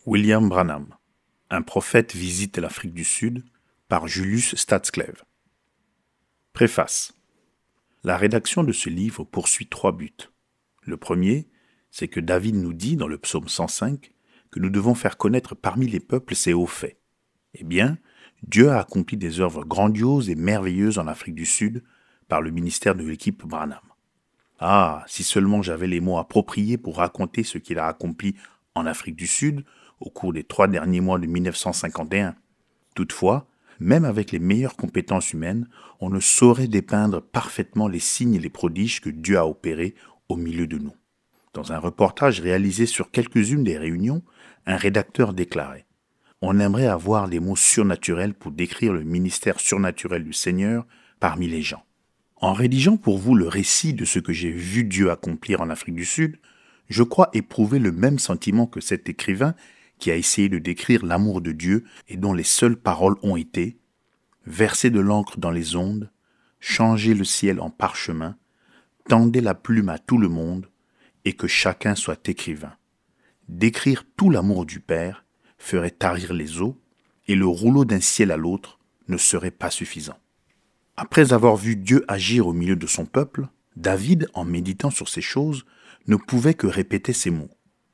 William Branham, un prophète visite l'Afrique du Sud par Julius Stadscleve. Préface. La rédaction de ce livre poursuit 3 buts. Le premier, c'est que David nous dit dans le psaume 105 que nous devons faire connaître parmi les peuples ses hauts faits. Eh bien, Dieu a accompli des œuvres grandioses et merveilleuses en Afrique du Sud par le ministère de l'équipe Branham. Ah, si seulement j'avais les mots appropriés pour raconter ce qu'il a accompli en Afrique du Sud au cours des 3 derniers mois de 1951. Toutefois, même avec les meilleures compétences humaines, on ne saurait dépeindre parfaitement les signes et les prodiges que Dieu a opérés au milieu de nous. Dans un reportage réalisé sur quelques-unes des réunions, un rédacteur déclarait « On aimerait avoir des mots surnaturels pour décrire le ministère surnaturel du Seigneur parmi les gens. » En rédigeant pour vous le récit de ce que j'ai vu Dieu accomplir en Afrique du Sud, je crois éprouver le même sentiment que cet écrivain qui a essayé de décrire l'amour de Dieu et dont les seules paroles ont été « Versez de l'encre dans les ondes, changez le ciel en parchemin, tendez la plume à tout le monde, et que chacun soit écrivain. Décrire tout l'amour du Père ferait tarir les eaux, et le rouleau d'un ciel à l'autre ne serait pas suffisant. » Après avoir vu Dieu agir au milieu de son peuple, David, en méditant sur ces choses, ne pouvait que répéter ces mots.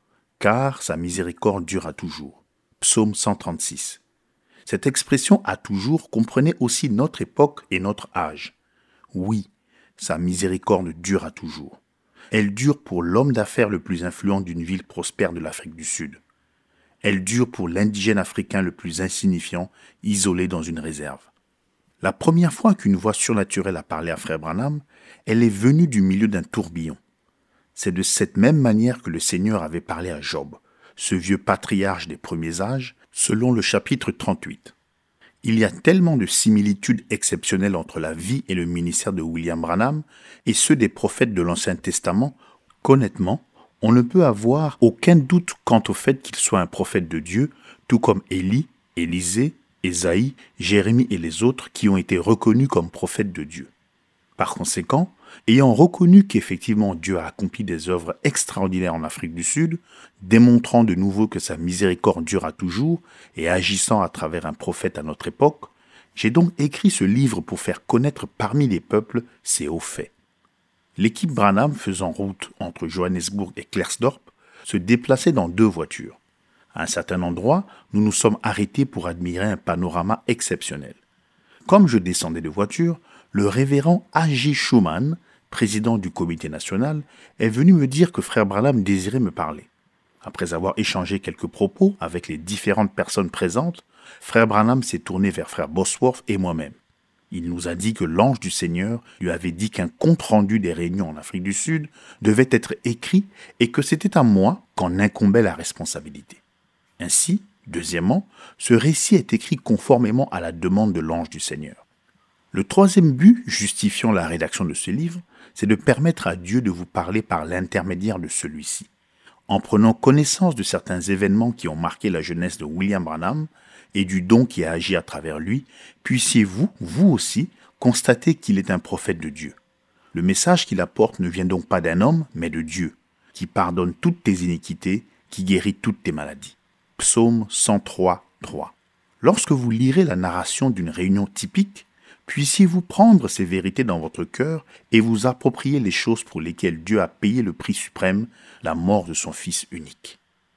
Car sa miséricorde dure à toujours. Psaume 136. Cette expression « à toujours » comprenait aussi notre époque et notre âge. Oui, sa miséricorde dure à toujours. Elle dure pour l'homme d'affaires le plus influent d'une ville prospère de l'Afrique du Sud. Elle dure pour l'indigène africain le plus insignifiant, isolé dans une réserve. La première fois qu'une voix surnaturelle a parlé à Frère Branham, elle est venue du milieu d'un tourbillon. C'est de cette même manière que le Seigneur avait parlé à Job, ce vieux patriarche des premiers âges, selon le chapitre 38. Il y a tellement de similitudes exceptionnelles entre la vie et le ministère de William Branham et ceux des prophètes de l'Ancien Testament qu'honnêtement, on ne peut avoir aucun doute quant au fait qu'il soit un prophète de Dieu, tout comme Élie, Élisée, Ésaïe, Jérémie et les autres qui ont été reconnus comme prophètes de Dieu. Par conséquent, ayant reconnu qu'effectivement Dieu a accompli des œuvres extraordinaires en Afrique du Sud, démontrant de nouveau que sa miséricorde dure à toujours et agissant à travers un prophète à notre époque, j'ai donc écrit ce livre pour faire connaître parmi les peuples ces hauts faits. L'équipe Branham faisant route entre Johannesburg et Klerksdorp se déplaçait dans 2 voitures. À un certain endroit, nous nous sommes arrêtés pour admirer un panorama exceptionnel. Comme je descendais de voiture, le révérend A.J. Schumann, président du comité national, est venu me dire que Frère Branham désirait me parler. Après avoir échangé quelques propos avec les différentes personnes présentes, Frère Branham s'est tourné vers Frère Bosworth et moi-même. Il nous a dit que l'ange du Seigneur lui avait dit qu'un compte-rendu des réunions en Afrique du Sud devait être écrit et que c'était à moi qu'en incombait la responsabilité. Ainsi, deuxièmement, ce récit est écrit conformément à la demande de l'ange du Seigneur. Le 3e but, justifiant la rédaction de ce livre, c'est de permettre à Dieu de vous parler par l'intermédiaire de celui-ci. En prenant connaissance de certains événements qui ont marqué la jeunesse de William Branham et du don qui a agi à travers lui, puissiez-vous, vous aussi, constater qu'il est un prophète de Dieu. Le message qu'il apporte ne vient donc pas d'un homme, mais de Dieu, qui pardonne toutes tes iniquités, qui guérit toutes tes maladies. Psaume 103, 3. Lorsque vous lirez la narration d'une réunion typique, puissiez-vous prendre ces vérités dans votre cœur et vous approprier les choses pour lesquelles Dieu a payé le prix suprême, la mort de son Fils unique.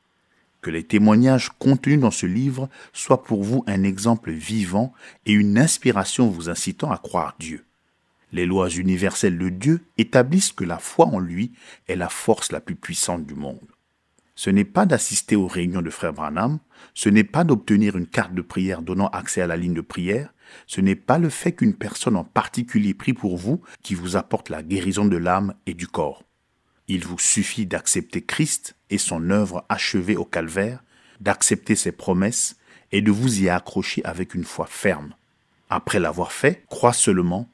Que les témoignages contenus dans ce livre soient pour vous un exemple vivant et une inspiration vous incitant à croire Dieu. Les lois universelles de Dieu établissent que la foi en lui est la force la plus puissante du monde. Ce n'est pas d'assister aux réunions de Frère Branham, ce n'est pas d'obtenir une carte de prière donnant accès à la ligne de prière, ce n'est pas le fait qu'une personne en particulier prie pour vous qui vous apporte la guérison de l'âme et du corps. Il vous suffit d'accepter Christ et son œuvre achevée au calvaire, d'accepter ses promesses et de vous y accrocher avec une foi ferme. Après l'avoir fait, crois seulement,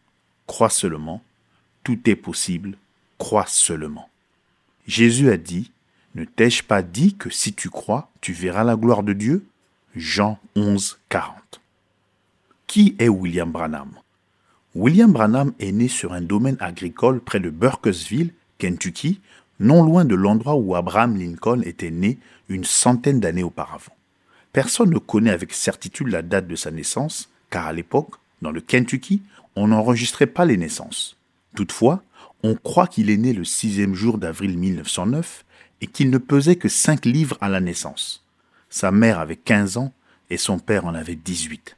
tout est possible, crois seulement. Jésus a dit: ne t'ai-je pas dit que si tu crois, tu verras la gloire de Dieu? Jean 11, 40. Qui est William Branham? William Branham est né sur un domaine agricole près de Burkesville, Kentucky, non loin de l'endroit où Abraham Lincoln était né une centaine d'années auparavant. Personne ne connaît avec certitude la date de sa naissance, car à l'époque, dans le Kentucky, on n'enregistrait pas les naissances. Toutefois, on croit qu'il est né le 6e jour d'avril 1909 et qu'il ne pesait que 5 livres à la naissance. Sa mère avait 15 ans et son père en avait 18.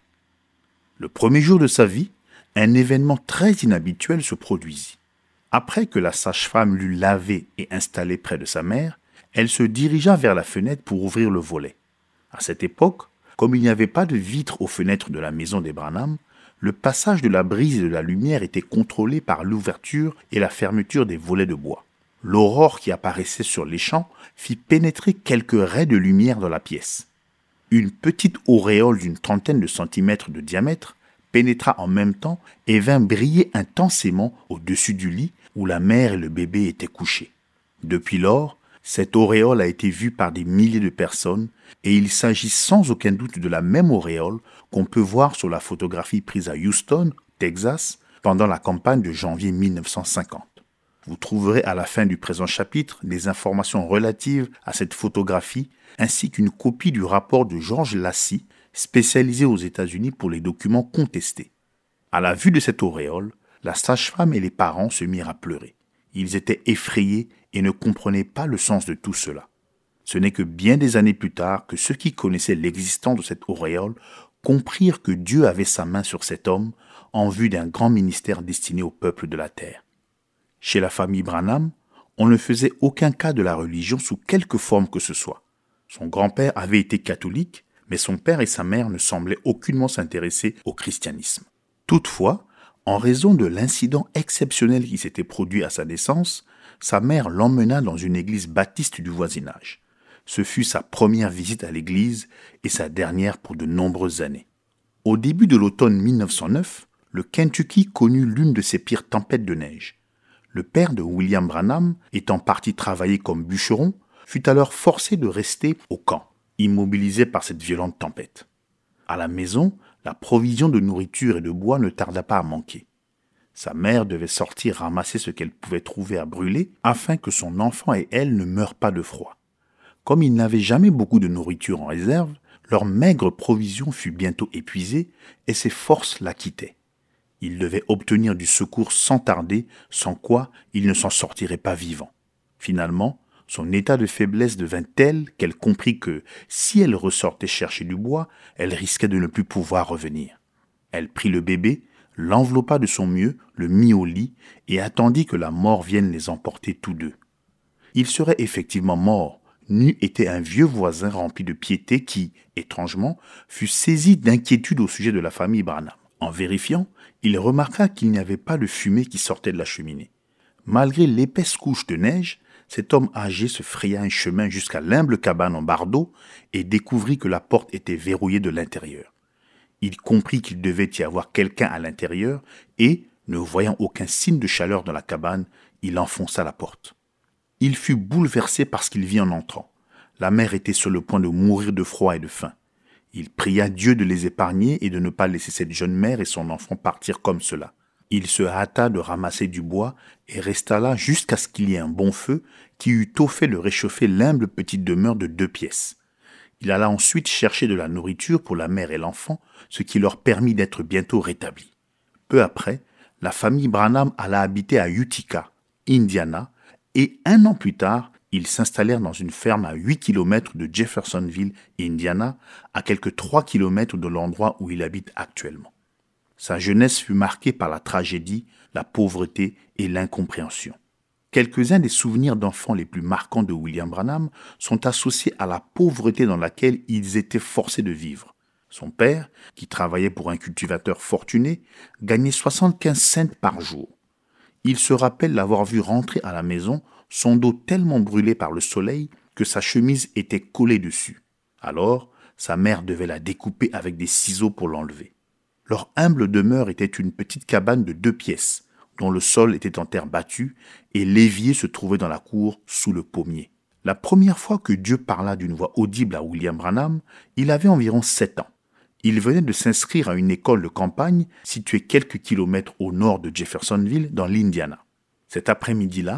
Le premier jour de sa vie, un événement très inhabituel se produisit. Après que la sage-femme l'eut lavé et installé près de sa mère, elle se dirigea vers la fenêtre pour ouvrir le volet. À cette époque, comme il n'y avait pas de vitres aux fenêtres de la maison des Branham, le passage de la brise et de la lumière était contrôlé par l'ouverture et la fermeture des volets de bois. L'aurore qui apparaissait sur les champs fit pénétrer quelques raies de lumière dans la pièce. Une petite auréole d'une trentaine de centimètres de diamètre pénétra en même temps et vint briller intensément au-dessus du lit où la mère et le bébé étaient couchés. Depuis lors, cette auréole a été vue par des milliers de personnes et il s'agit sans aucun doute de la même auréole qu'on peut voir sur la photographie prise à Houston, Texas, pendant la campagne de janvier 1950. Vous trouverez à la fin du présent chapitre des informations relatives à cette photographie ainsi qu'une copie du rapport de George Lacy, spécialisé aux États-Unis pour les documents contestés. À la vue de cette auréole, la sage-femme et les parents se mirent à pleurer. Ils étaient effrayés et ne comprenaient pas le sens de tout cela. Ce n'est que bien des années plus tard que ceux qui connaissaient l'existence de cette auréole comprirent que Dieu avait sa main sur cet homme en vue d'un grand ministère destiné au peuple de la terre. Chez la famille Branham, on ne faisait aucun cas de la religion sous quelque forme que ce soit. Son grand-père avait été catholique, mais son père et sa mère ne semblaient aucunement s'intéresser au christianisme. Toutefois, en raison de l'incident exceptionnel qui s'était produit à sa naissance, sa mère l'emmena dans une église baptiste du voisinage. Ce fut sa première visite à l'église et sa dernière pour de nombreuses années. Au début de l'automne 1909, le Kentucky connut l'une de ses pires tempêtes de neige. Le père de William Branham, étant parti travailler comme bûcheron, fut alors forcé de rester au camp, immobilisé par cette violente tempête. À la maison, la provision de nourriture et de bois ne tarda pas à manquer. Sa mère devait sortir ramasser ce qu'elle pouvait trouver à brûler afin que son enfant et elle ne meurent pas de froid. Comme ils n'avaient jamais beaucoup de nourriture en réserve, leur maigre provision fut bientôt épuisée et ses forces la quittaient. Il devait obtenir du secours sans tarder, sans quoi il ne s'en sortirait pas vivant. Finalement, son état de faiblesse devint tel qu'elle comprit que, si elle ressortait chercher du bois, elle risquait de ne plus pouvoir revenir. Elle prit le bébé, l'enveloppa de son mieux, le mit au lit et attendit que la mort vienne les emporter tous deux. Ils seraient effectivement morts, n'eût été un vieux voisin rempli de piété qui, étrangement, fut saisi d'inquiétude au sujet de la famille Branham. En vérifiant, il remarqua qu'il n'y avait pas de fumée qui sortait de la cheminée. Malgré l'épaisse couche de neige, cet homme âgé se fraya un chemin jusqu'à l'humble cabane en bardeau et découvrit que la porte était verrouillée de l'intérieur. Il comprit qu'il devait y avoir quelqu'un à l'intérieur et, ne voyant aucun signe de chaleur dans la cabane, il enfonça la porte. Il fut bouleversé par ce qu'il vit en entrant. La mère était sur le point de mourir de froid et de faim. Il pria Dieu de les épargner et de ne pas laisser cette jeune mère et son enfant partir comme cela. Il se hâta de ramasser du bois et resta là jusqu'à ce qu'il y ait un bon feu qui eût tôt fait de réchauffer l'humble petite demeure de 2 pièces. Il alla ensuite chercher de la nourriture pour la mère et l'enfant, ce qui leur permit d'être bientôt rétablis. Peu après, la famille Branham alla habiter à Utica, Indiana, et 1 an plus tard, ils s'installèrent dans une ferme à 8 km de Jeffersonville, Indiana, à quelques 3 km de l'endroit où il habite actuellement. Sa jeunesse fut marquée par la tragédie, la pauvreté et l'incompréhension. Quelques-uns des souvenirs d'enfants les plus marquants de William Branham sont associés à la pauvreté dans laquelle ils étaient forcés de vivre. Son père, qui travaillait pour un cultivateur fortuné, gagnait 75 cents par jour. Il se rappelle l'avoir vu rentrer à la maison, son dos tellement brûlé par le soleil que sa chemise était collée dessus. Alors, sa mère devait la découper avec des ciseaux pour l'enlever. Leur humble demeure était une petite cabane de 2 pièces, dont le sol était en terre battue et l'évier se trouvait dans la cour sous le pommier. La première fois que Dieu parla d'une voix audible à William Branham, il avait environ 7 ans. Il venait de s'inscrire à une école de campagne située quelques kilomètres au nord de Jeffersonville, dans l'Indiana. Cet après-midi-là,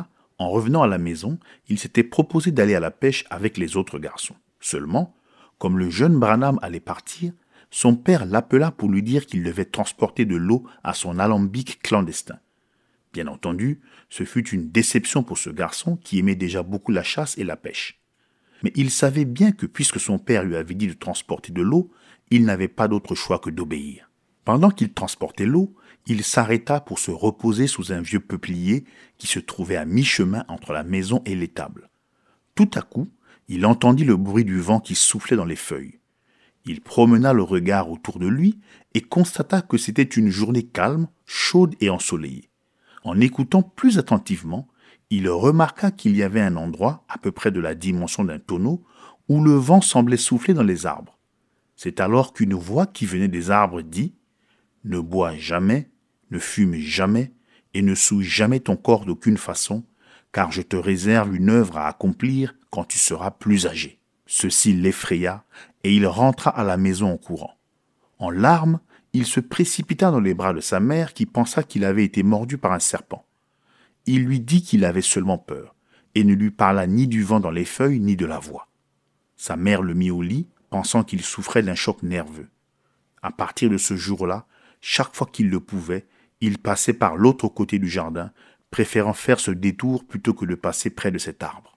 En revenant à la maison, il s'était proposé d'aller à la pêche avec les autres garçons. Seulement, comme le jeune Branham allait partir, son père l'appela pour lui dire qu'il devait transporter de l'eau à son alambic clandestin. Bien entendu, ce fut une déception pour ce garçon qui aimait déjà beaucoup la chasse et la pêche. Mais il savait bien que puisque son père lui avait dit de transporter de l'eau, il n'avait pas d'autre choix que d'obéir. Pendant qu'il transportait l'eau, il s'arrêta pour se reposer sous un vieux peuplier qui se trouvait à mi-chemin entre la maison et l'étable. Tout à coup, il entendit le bruit du vent qui soufflait dans les feuilles. Il promena le regard autour de lui et constata que c'était une journée calme, chaude et ensoleillée. En écoutant plus attentivement, il remarqua qu'il y avait un endroit, à peu près de la dimension d'un tonneau, où le vent semblait souffler dans les arbres. C'est alors qu'une voix qui venait des arbres dit « Ne bois jamais, ne fume jamais, et ne souille jamais ton corps d'aucune façon, car je te réserve une œuvre à accomplir quand tu seras plus âgé. » Ceci l'effraya, et il rentra à la maison en courant. En larmes, il se précipita dans les bras de sa mère qui pensa qu'il avait été mordu par un serpent. Il lui dit qu'il avait seulement peur, et ne lui parla ni du vent dans les feuilles ni de la voix. Sa mère le mit au lit, pensant qu'il souffrait d'un choc nerveux. À partir de ce jour-là, chaque fois qu'il le pouvait, il passait par l'autre côté du jardin, préférant faire ce détour plutôt que de passer près de cet arbre.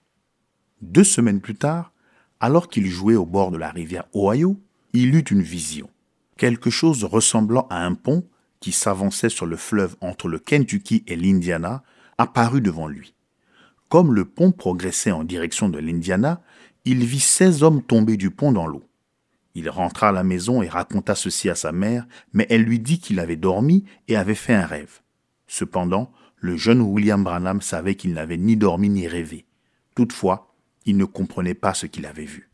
2 semaines plus tard, alors qu'il jouait au bord de la rivière Ohio, il eut une vision. Quelque chose ressemblant à un pont qui s'avançait sur le fleuve entre le Kentucky et l'Indiana apparut devant lui. Comme le pont progressait en direction de l'Indiana, il vit 16 hommes tomber du pont dans l'eau. Il rentra à la maison et raconta ceci à sa mère, mais elle lui dit qu'il avait dormi et avait fait un rêve. Cependant, le jeune William Branham savait qu'il n'avait ni dormi ni rêvé. Toutefois, il ne comprenait pas ce qu'il avait vu.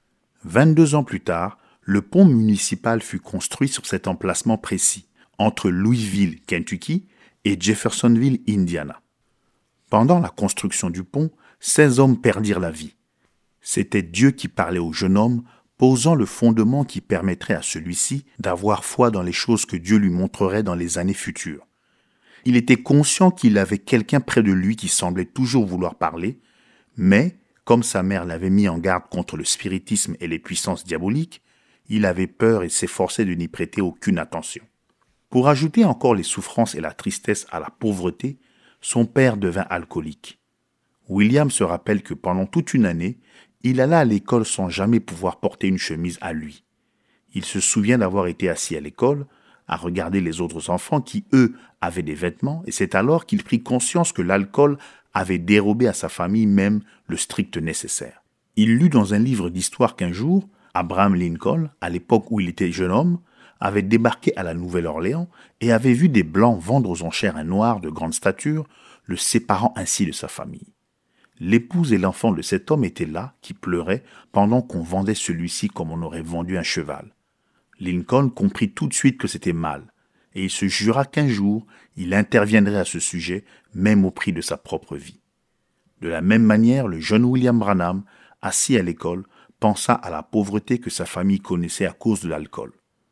22 ans plus tard, le pont municipal fut construit sur cet emplacement précis, entre Louisville, Kentucky, et Jeffersonville, Indiana. Pendant la construction du pont, 16 hommes perdirent la vie. C'était Dieu qui parlait au jeune homme, posant le fondement qui permettrait à celui-ci d'avoir foi dans les choses que Dieu lui montrerait dans les années futures. Il était conscient qu'il avait quelqu'un près de lui qui semblait toujours vouloir parler, mais, comme sa mère l'avait mis en garde contre le spiritisme et les puissances diaboliques, il avait peur et s'efforçait de n'y prêter aucune attention. Pour ajouter encore les souffrances et la tristesse à la pauvreté, son père devint alcoolique. William se rappelle que pendant toute une année, il alla à l'école sans jamais pouvoir porter une chemise à lui. Il se souvient d'avoir été assis à l'école, à regarder les autres enfants qui, eux, avaient des vêtements, et c'est alors qu'il prit conscience que l'alcool avait dérobé à sa famille même le strict nécessaire. Il lut dans un livre d'histoire qu'un jour, Abraham Lincoln, à l'époque où il était jeune homme, avait débarqué à la Nouvelle-Orléans et avait vu des Blancs vendre aux enchères un Noir de grande stature, le séparant ainsi de sa famille. L'épouse et l'enfant de cet homme étaient là, qui pleuraient, pendant qu'on vendait celui-ci comme on aurait vendu un cheval. Lincoln comprit tout de suite que c'était mal, et il se jura qu'un jour, il interviendrait à ce sujet, même au prix de sa propre vie. De la même manière, le jeune William Branham, assis à l'école, pensa à la pauvreté que sa famille connaissait à cause de l'alcool.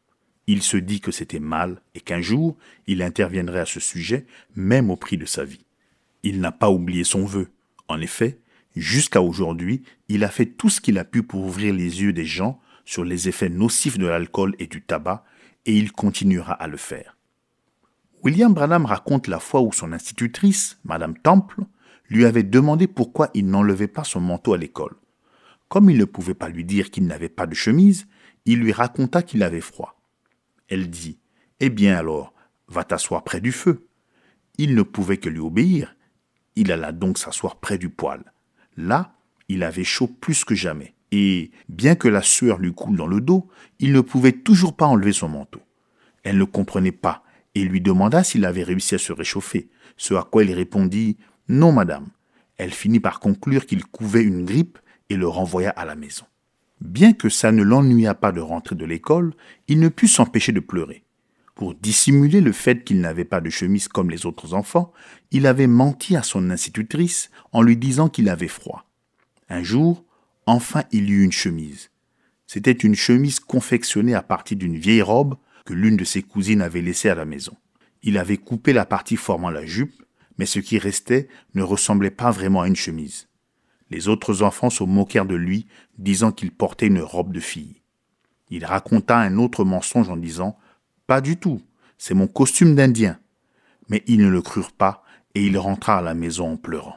Il se dit que c'était mal et qu'un jour, il interviendrait à ce sujet, même au prix de sa vie. Il n'a pas oublié son vœu. En effet, jusqu'à aujourd'hui, il a fait tout ce qu'il a pu pour ouvrir les yeux des gens sur les effets nocifs de l'alcool et du tabac, et il continuera à le faire. William Branham raconte la fois où son institutrice, Madame Temple, lui avait demandé pourquoi il n'enlevait pas son manteau à l'école. Comme il ne pouvait pas lui dire qu'il n'avait pas de chemise, il lui raconta qu'il avait froid. Elle dit « Eh bien alors, va t'asseoir près du feu. » Il ne pouvait que lui obéir. Il alla donc s'asseoir près du poêle. Là, il avait chaud plus que jamais. Et, bien que la sueur lui coule dans le dos, il ne pouvait toujours pas enlever son manteau. Elle ne comprenait pas et lui demanda s'il avait réussi à se réchauffer, ce à quoi il répondit « Non, madame ». Elle finit par conclure qu'il couvait une grippe et le renvoya à la maison. Bien que ça ne l'ennuya pas de rentrer de l'école, il ne put s'empêcher de pleurer. Pour dissimuler le fait qu'il n'avait pas de chemise comme les autres enfants, il avait menti à son institutrice en lui disant qu'il avait froid. Un jour, enfin il eut une chemise. C'était une chemise confectionnée à partir d'une vieille robe que l'une de ses cousines avait laissée à la maison. Il avait coupé la partie formant la jupe, mais ce qui restait ne ressemblait pas vraiment à une chemise. Les autres enfants se moquèrent de lui, disant qu'il portait une robe de fille. Il raconta un autre mensonge en disant « Pas du tout, c'est mon costume d'Indien ». Mais ils ne le crurent pas et il rentra à la maison en pleurant.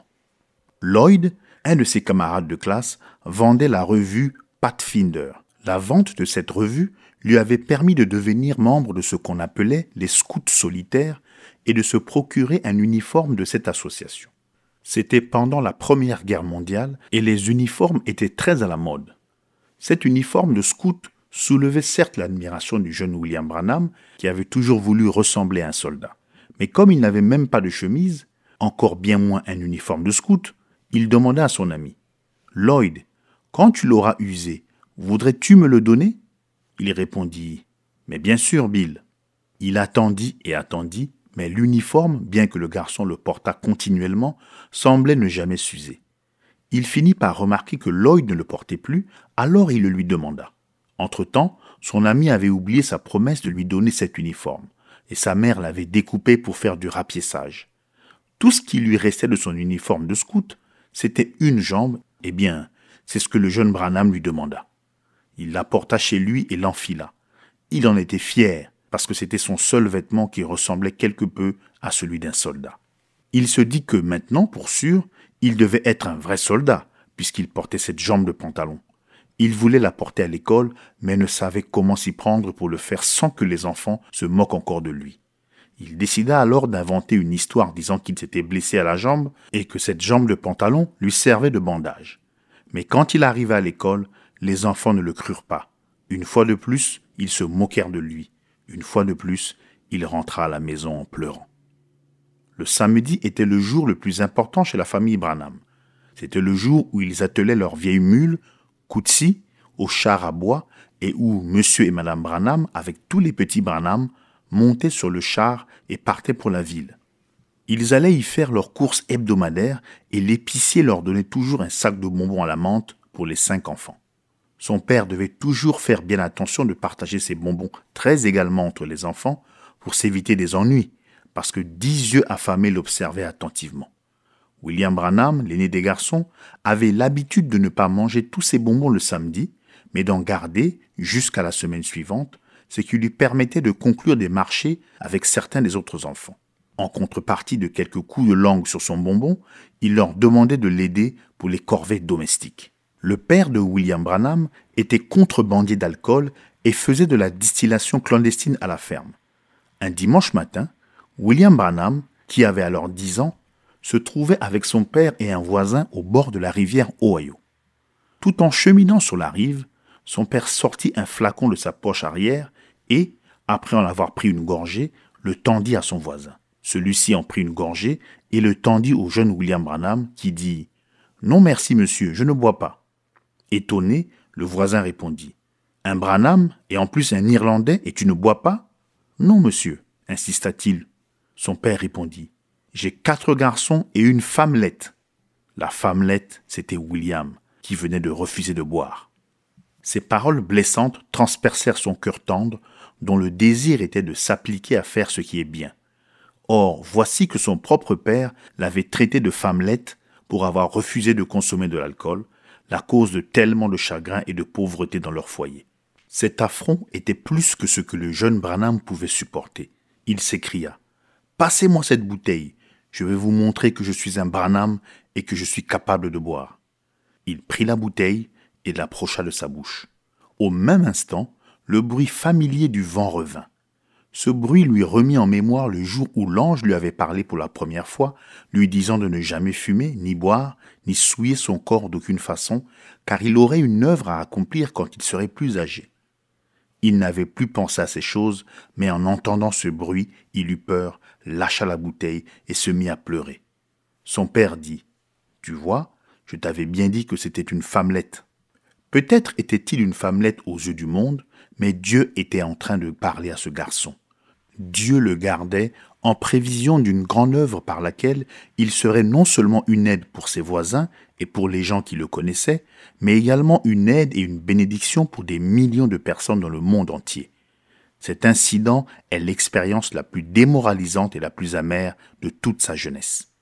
Lloyd, un de ses camarades de classe, vendait la revue Pathfinder. La vente de cette revue lui avait permis de devenir membre de ce qu'on appelait les scouts solitaires et de se procurer un uniforme de cette association. C'était pendant la Première Guerre mondiale et les uniformes étaient très à la mode. Cet uniforme de scout soulevait certes l'admiration du jeune William Branham qui avait toujours voulu ressembler à un soldat. Mais comme il n'avait même pas de chemise, encore bien moins un uniforme de scout, il demanda à son ami « Lloyd, quand tu l'auras usé, voudrais-tu me le donner ?» Il répondit « Mais bien sûr, Bill. » Il attendit et attendit, mais l'uniforme, bien que le garçon le portât continuellement, semblait ne jamais s'user. Il finit par remarquer que Lloyd ne le portait plus, alors il le lui demanda. Entre-temps, son ami avait oublié sa promesse de lui donner cet uniforme, et sa mère l'avait découpé pour faire du rapiessage. Tout ce qui lui restait de son uniforme de scout, c'était une jambe, eh bien, c'est ce que le jeune Branham lui demanda. Il l'apporta chez lui et l'enfila. Il en était fier, parce que c'était son seul vêtement qui ressemblait quelque peu à celui d'un soldat. Il se dit que maintenant, pour sûr, il devait être un vrai soldat, puisqu'il portait cette jambe de pantalon. Il voulait la porter à l'école, mais ne savait comment s'y prendre pour le faire sans que les enfants se moquent encore de lui. Il décida alors d'inventer une histoire disant qu'il s'était blessé à la jambe et que cette jambe de pantalon lui servait de bandage. Mais quand il arriva à l'école, les enfants ne le crurent pas. Une fois de plus, ils se moquèrent de lui. Une fois de plus, il rentra à la maison en pleurant. Le samedi était le jour le plus important chez la famille Branham. C'était le jour où ils attelaient leur vieille mule, Cootsie, au char à bois et où Monsieur et Madame Branham, avec tous les petits Branham, montaient sur le char et partaient pour la ville. Ils allaient y faire leurs courses hebdomadaires et l'épicier leur donnait toujours un sac de bonbons à la menthe pour les 5 enfants. Son père devait toujours faire bien attention de partager ses bonbons très également entre les enfants pour s'éviter des ennuis, parce que 10 yeux affamés l'observaient attentivement. William Branham, l'aîné des garçons, avait l'habitude de ne pas manger tous ses bonbons le samedi, mais d'en garder jusqu'à la semaine suivante, ce qui lui permettait de conclure des marchés avec certains des autres enfants. En contrepartie de quelques coups de langue sur son bonbon, il leur demandait de l'aider pour les corvées domestiques. Le père de William Branham était contrebandier d'alcool et faisait de la distillation clandestine à la ferme. Un dimanche matin, William Branham, qui avait alors 10 ans, se trouvait avec son père et un voisin au bord de la rivière Ohio. Tout en cheminant sur la rive, son père sortit un flacon de sa poche arrière et, après en avoir pris une gorgée, le tendit à son voisin. Celui-ci en prit une gorgée et le tendit au jeune William Branham qui dit « Non merci monsieur, je ne bois pas ». Étonné, le voisin répondit « Un Branham et en plus un Irlandais et tu ne bois pas ?»« Non monsieur », insista-t-il. Son père répondit « J'ai 4 garçons et une femmelette ». La femmelette, c'était William, qui venait de refuser de boire. Ces paroles blessantes transpercèrent son cœur tendre, dont le désir était de s'appliquer à faire ce qui est bien. Or, voici que son propre père l'avait traité de femmelette pour avoir refusé de consommer de l'alcool, la cause de tellement de chagrin et de pauvreté dans leur foyer. Cet affront était plus que ce que le jeune Branham pouvait supporter. Il s'écria « Passez-moi cette bouteille, je vais vous montrer que je suis un Branham et que je suis capable de boire. » Il prit la bouteille et l'approcha de sa bouche. Au même instant, le bruit familier du vent revint. Ce bruit lui remit en mémoire le jour où l'ange lui avait parlé pour la première fois, lui disant de ne jamais fumer, ni boire, ni souiller son corps d'aucune façon, car il aurait une œuvre à accomplir quand il serait plus âgé. Il n'avait plus pensé à ces choses, mais en entendant ce bruit, il eut peur, lâcha la bouteille et se mit à pleurer. Son père dit « Tu vois, je t'avais bien dit que c'était une femmelette. » Peut-être était-il une femmelette aux yeux du monde, mais Dieu était en train de parler à ce garçon. Dieu le gardait en prévision d'une grande œuvre par laquelle il serait non seulement une aide pour ses voisins et pour les gens qui le connaissaient, mais également une aide et une bénédiction pour des millions de personnes dans le monde entier. Cet incident est l'expérience la plus démoralisante et la plus amère de toute sa jeunesse.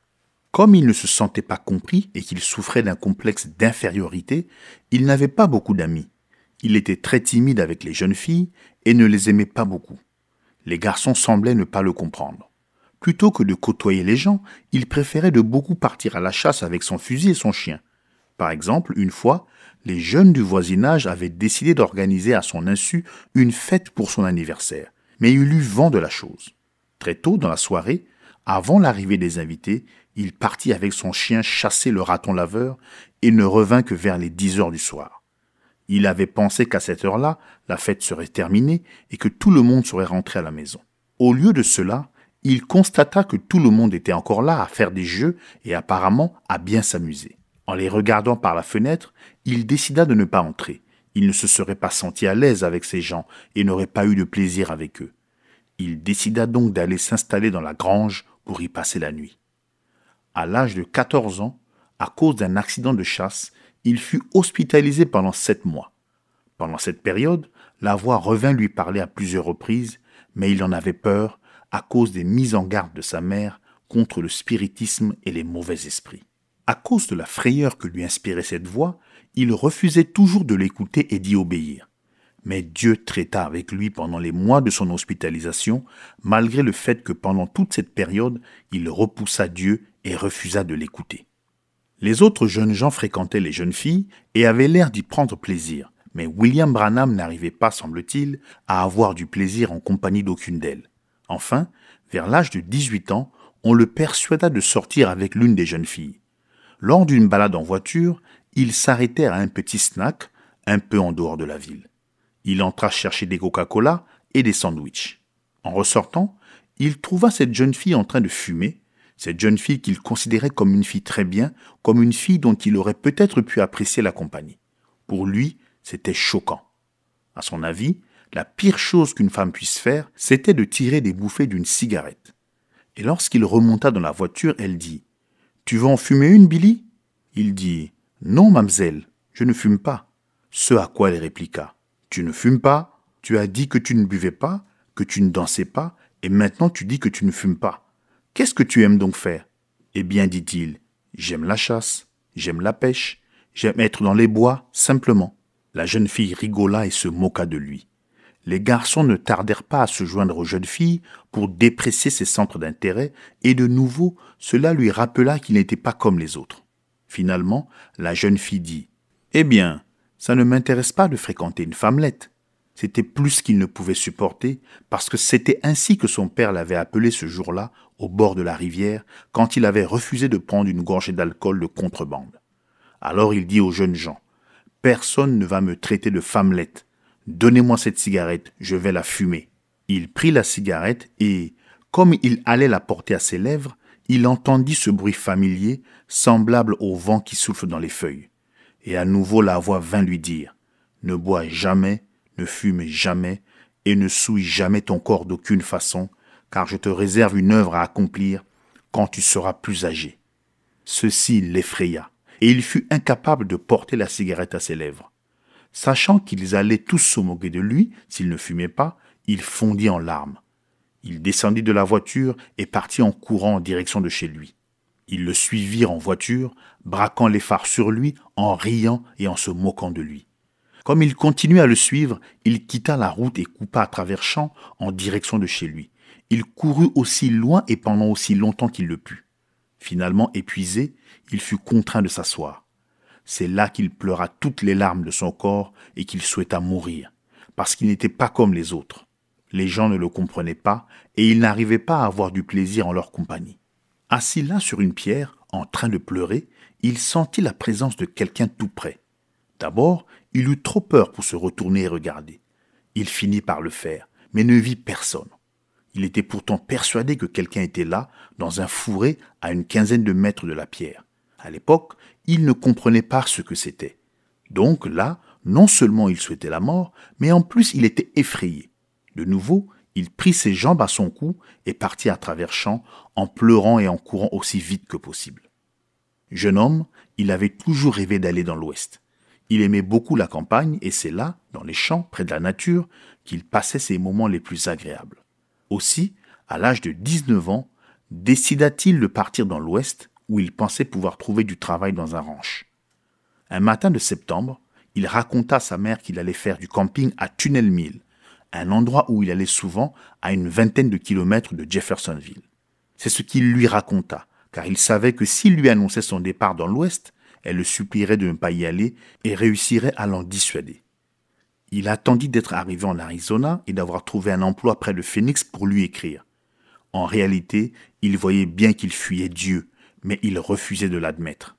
Comme il ne se sentait pas compris et qu'il souffrait d'un complexe d'infériorité, il n'avait pas beaucoup d'amis. Il était très timide avec les jeunes filles et ne les aimait pas beaucoup. Les garçons semblaient ne pas le comprendre. Plutôt que de côtoyer les gens, il préférait de beaucoup partir à la chasse avec son fusil et son chien. Par exemple, une fois, les jeunes du voisinage avaient décidé d'organiser à son insu une fête pour son anniversaire, mais il eut vent de la chose. Très tôt dans la soirée, avant l'arrivée des invités, il partit avec son chien chasser le raton laveur et ne revint que vers les 10 heures du soir. Il avait pensé qu'à cette heure-là, la fête serait terminée et que tout le monde serait rentré à la maison. Au lieu de cela, il constata que tout le monde était encore là à faire des jeux et apparemment à bien s'amuser. En les regardant par la fenêtre, il décida de ne pas entrer. Il ne se serait pas senti à l'aise avec ces gens et n'aurait pas eu de plaisir avec eux. Il décida donc d'aller s'installer dans la grange pour y passer la nuit. À l'âge de 14 ans, à cause d'un accident de chasse, il fut hospitalisé pendant 7 mois. Pendant cette période, la voix revint lui parler à plusieurs reprises, mais il en avait peur à cause des mises en garde de sa mère contre le spiritisme et les mauvais esprits. À cause de la frayeur que lui inspirait cette voix, il refusait toujours de l'écouter et d'y obéir. Mais Dieu traita avec lui pendant les mois de son hospitalisation, malgré le fait que pendant toute cette période, il repoussa Dieu et refusa de l'écouter. Les autres jeunes gens fréquentaient les jeunes filles et avaient l'air d'y prendre plaisir, mais William Branham n'arrivait pas, semble-t-il, à avoir du plaisir en compagnie d'aucune d'elles. Enfin, vers l'âge de 18 ans, on le persuada de sortir avec l'une des jeunes filles. Lors d'une balade en voiture, ils s'arrêtèrent à un petit snack, un peu en dehors de la ville. Il entra chercher des Coca-Cola et des sandwichs. En ressortant, il trouva cette jeune fille en train de fumer, cette jeune fille qu'il considérait comme une fille très bien, comme une fille dont il aurait peut-être pu apprécier la compagnie. Pour lui, c'était choquant. À son avis, la pire chose qu'une femme puisse faire, c'était de tirer des bouffées d'une cigarette. Et lorsqu'il remonta dans la voiture, elle dit « Tu veux en fumer une, Billy ?» Il dit « Non, mademoiselle, je ne fume pas. » Ce à quoi elle répliqua « Tu ne fumes pas? Tu as dit que tu ne buvais pas, que tu ne dansais pas, et maintenant tu dis que tu ne fumes pas. Qu'est-ce que tu aimes donc faire ?»« Eh bien, dit-il, j'aime la chasse, j'aime la pêche, j'aime être dans les bois, simplement. » La jeune fille rigola et se moqua de lui. Les garçons ne tardèrent pas à se joindre aux jeunes filles pour déprécier ses centres d'intérêt, et de nouveau, cela lui rappela qu'il n'était pas comme les autres. Finalement, la jeune fille dit « Eh bien, ça ne m'intéresse pas de fréquenter une femmelette. » C'était plus qu'il ne pouvait supporter, parce que c'était ainsi que son père l'avait appelé ce jour-là, au bord de la rivière, quand il avait refusé de prendre une gorgée d'alcool de contrebande. Alors il dit aux jeunes gens « Personne ne va me traiter de femmelette. Donnez-moi cette cigarette, je vais la fumer. » Il prit la cigarette et, comme il allait la porter à ses lèvres, il entendit ce bruit familier, semblable au vent qui souffle dans les feuilles. Et à nouveau la voix vint lui dire « Ne bois jamais, ne fume jamais, et ne souille jamais ton corps d'aucune façon, car je te réserve une œuvre à accomplir quand tu seras plus âgé. » Ceci l'effraya, et il fut incapable de porter la cigarette à ses lèvres. Sachant qu'ils allaient tous se moquer de lui s'il ne fumait pas, il fondit en larmes. Il descendit de la voiture et partit en courant en direction de chez lui. Ils le suivirent en voiture, braquant les phares sur lui, en riant et en se moquant de lui. Comme il continuait à le suivre, il quitta la route et coupa à travers champs en direction de chez lui. Il courut aussi loin et pendant aussi longtemps qu'il le put. Finalement épuisé, il fut contraint de s'asseoir. C'est là qu'il pleura toutes les larmes de son corps et qu'il souhaita mourir, parce qu'il n'était pas comme les autres. Les gens ne le comprenaient pas et il n'arrivait pas à avoir du plaisir en leur compagnie. Assis là sur une pierre, en train de pleurer, il sentit la présence de quelqu'un tout près. D'abord, il eut trop peur pour se retourner et regarder. Il finit par le faire, mais ne vit personne. Il était pourtant persuadé que quelqu'un était là, dans un fourré à une quinzaine de mètres de la pierre. À l'époque, il ne comprenait pas ce que c'était. Donc là, non seulement il souhaitait la mort, mais en plus il était effrayé. De nouveau, il prit ses jambes à son cou et partit à travers champs, en pleurant et en courant aussi vite que possible. Jeune homme, il avait toujours rêvé d'aller dans l'Ouest. Il aimait beaucoup la campagne et c'est là, dans les champs, près de la nature, qu'il passait ses moments les plus agréables. Aussi, à l'âge de 19 ans, décida-t-il de partir dans l'Ouest, où il pensait pouvoir trouver du travail dans un ranch. Un matin de septembre, il raconta à sa mère qu'il allait faire du camping à Tunnel Mill, un endroit où il allait souvent à une vingtaine de kilomètres de Jeffersonville. C'est ce qu'il lui raconta, car il savait que s'il lui annonçait son départ dans l'Ouest, elle le supplierait de ne pas y aller et réussirait à l'en dissuader. Il attendit d'être arrivé en Arizona et d'avoir trouvé un emploi près de Phoenix pour lui écrire. En réalité, il voyait bien qu'il fuyait Dieu, mais il refusait de l'admettre.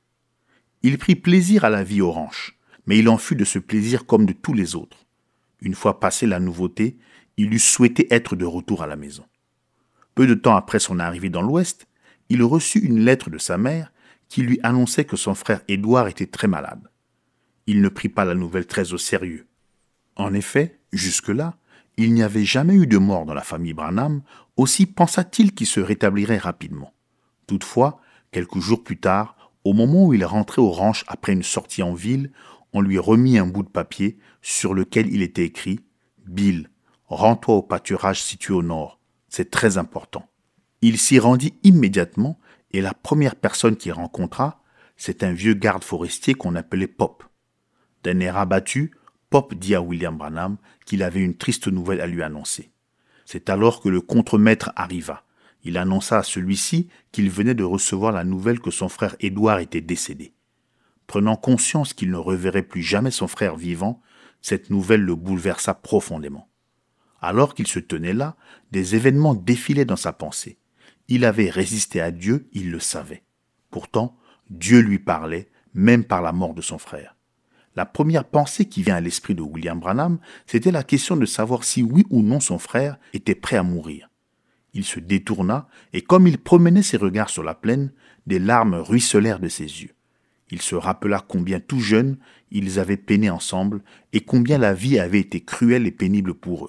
Il prit plaisir à la vie au ranch, mais il en fut de ce plaisir comme de tous les autres. Une fois passée la nouveauté, il eût souhaité être de retour à la maison. Peu de temps après son arrivée dans l'Ouest, il reçut une lettre de sa mère qui lui annonçait que son frère Édouard était très malade. Il ne prit pas la nouvelle très au sérieux. En effet, jusque-là, il n'y avait jamais eu de mort dans la famille Branham, aussi pensa-t-il qu'il se rétablirait rapidement. Toutefois, quelques jours plus tard, au moment où il rentrait au ranch après une sortie en ville, on lui remit un bout de papier sur lequel il était écrit « Bill, rends-toi au pâturage situé au nord, c'est très important ». Il s'y rendit immédiatement et la première personne qu'il rencontra, c'est un vieux garde forestier qu'on appelait Pop. D'un air abattu, Pop dit à William Branham qu'il avait une triste nouvelle à lui annoncer. C'est alors que le contremaître arriva. Il annonça à celui-ci qu'il venait de recevoir la nouvelle que son frère Édouard était décédé. Prenant conscience qu'il ne reverrait plus jamais son frère vivant, cette nouvelle le bouleversa profondément. Alors qu'il se tenait là, des événements défilaient dans sa pensée. Il avait résisté à Dieu, il le savait. Pourtant, Dieu lui parlait, même par la mort de son frère. La première pensée qui vient à l'esprit de William Branham, c'était la question de savoir si oui ou non son frère était prêt à mourir. Il se détourna, et comme il promenait ses regards sur la plaine, des larmes ruisselèrent de ses yeux. Il se rappela combien tout jeune ils avaient peiné ensemble, et combien la vie avait été cruelle et pénible pour eux.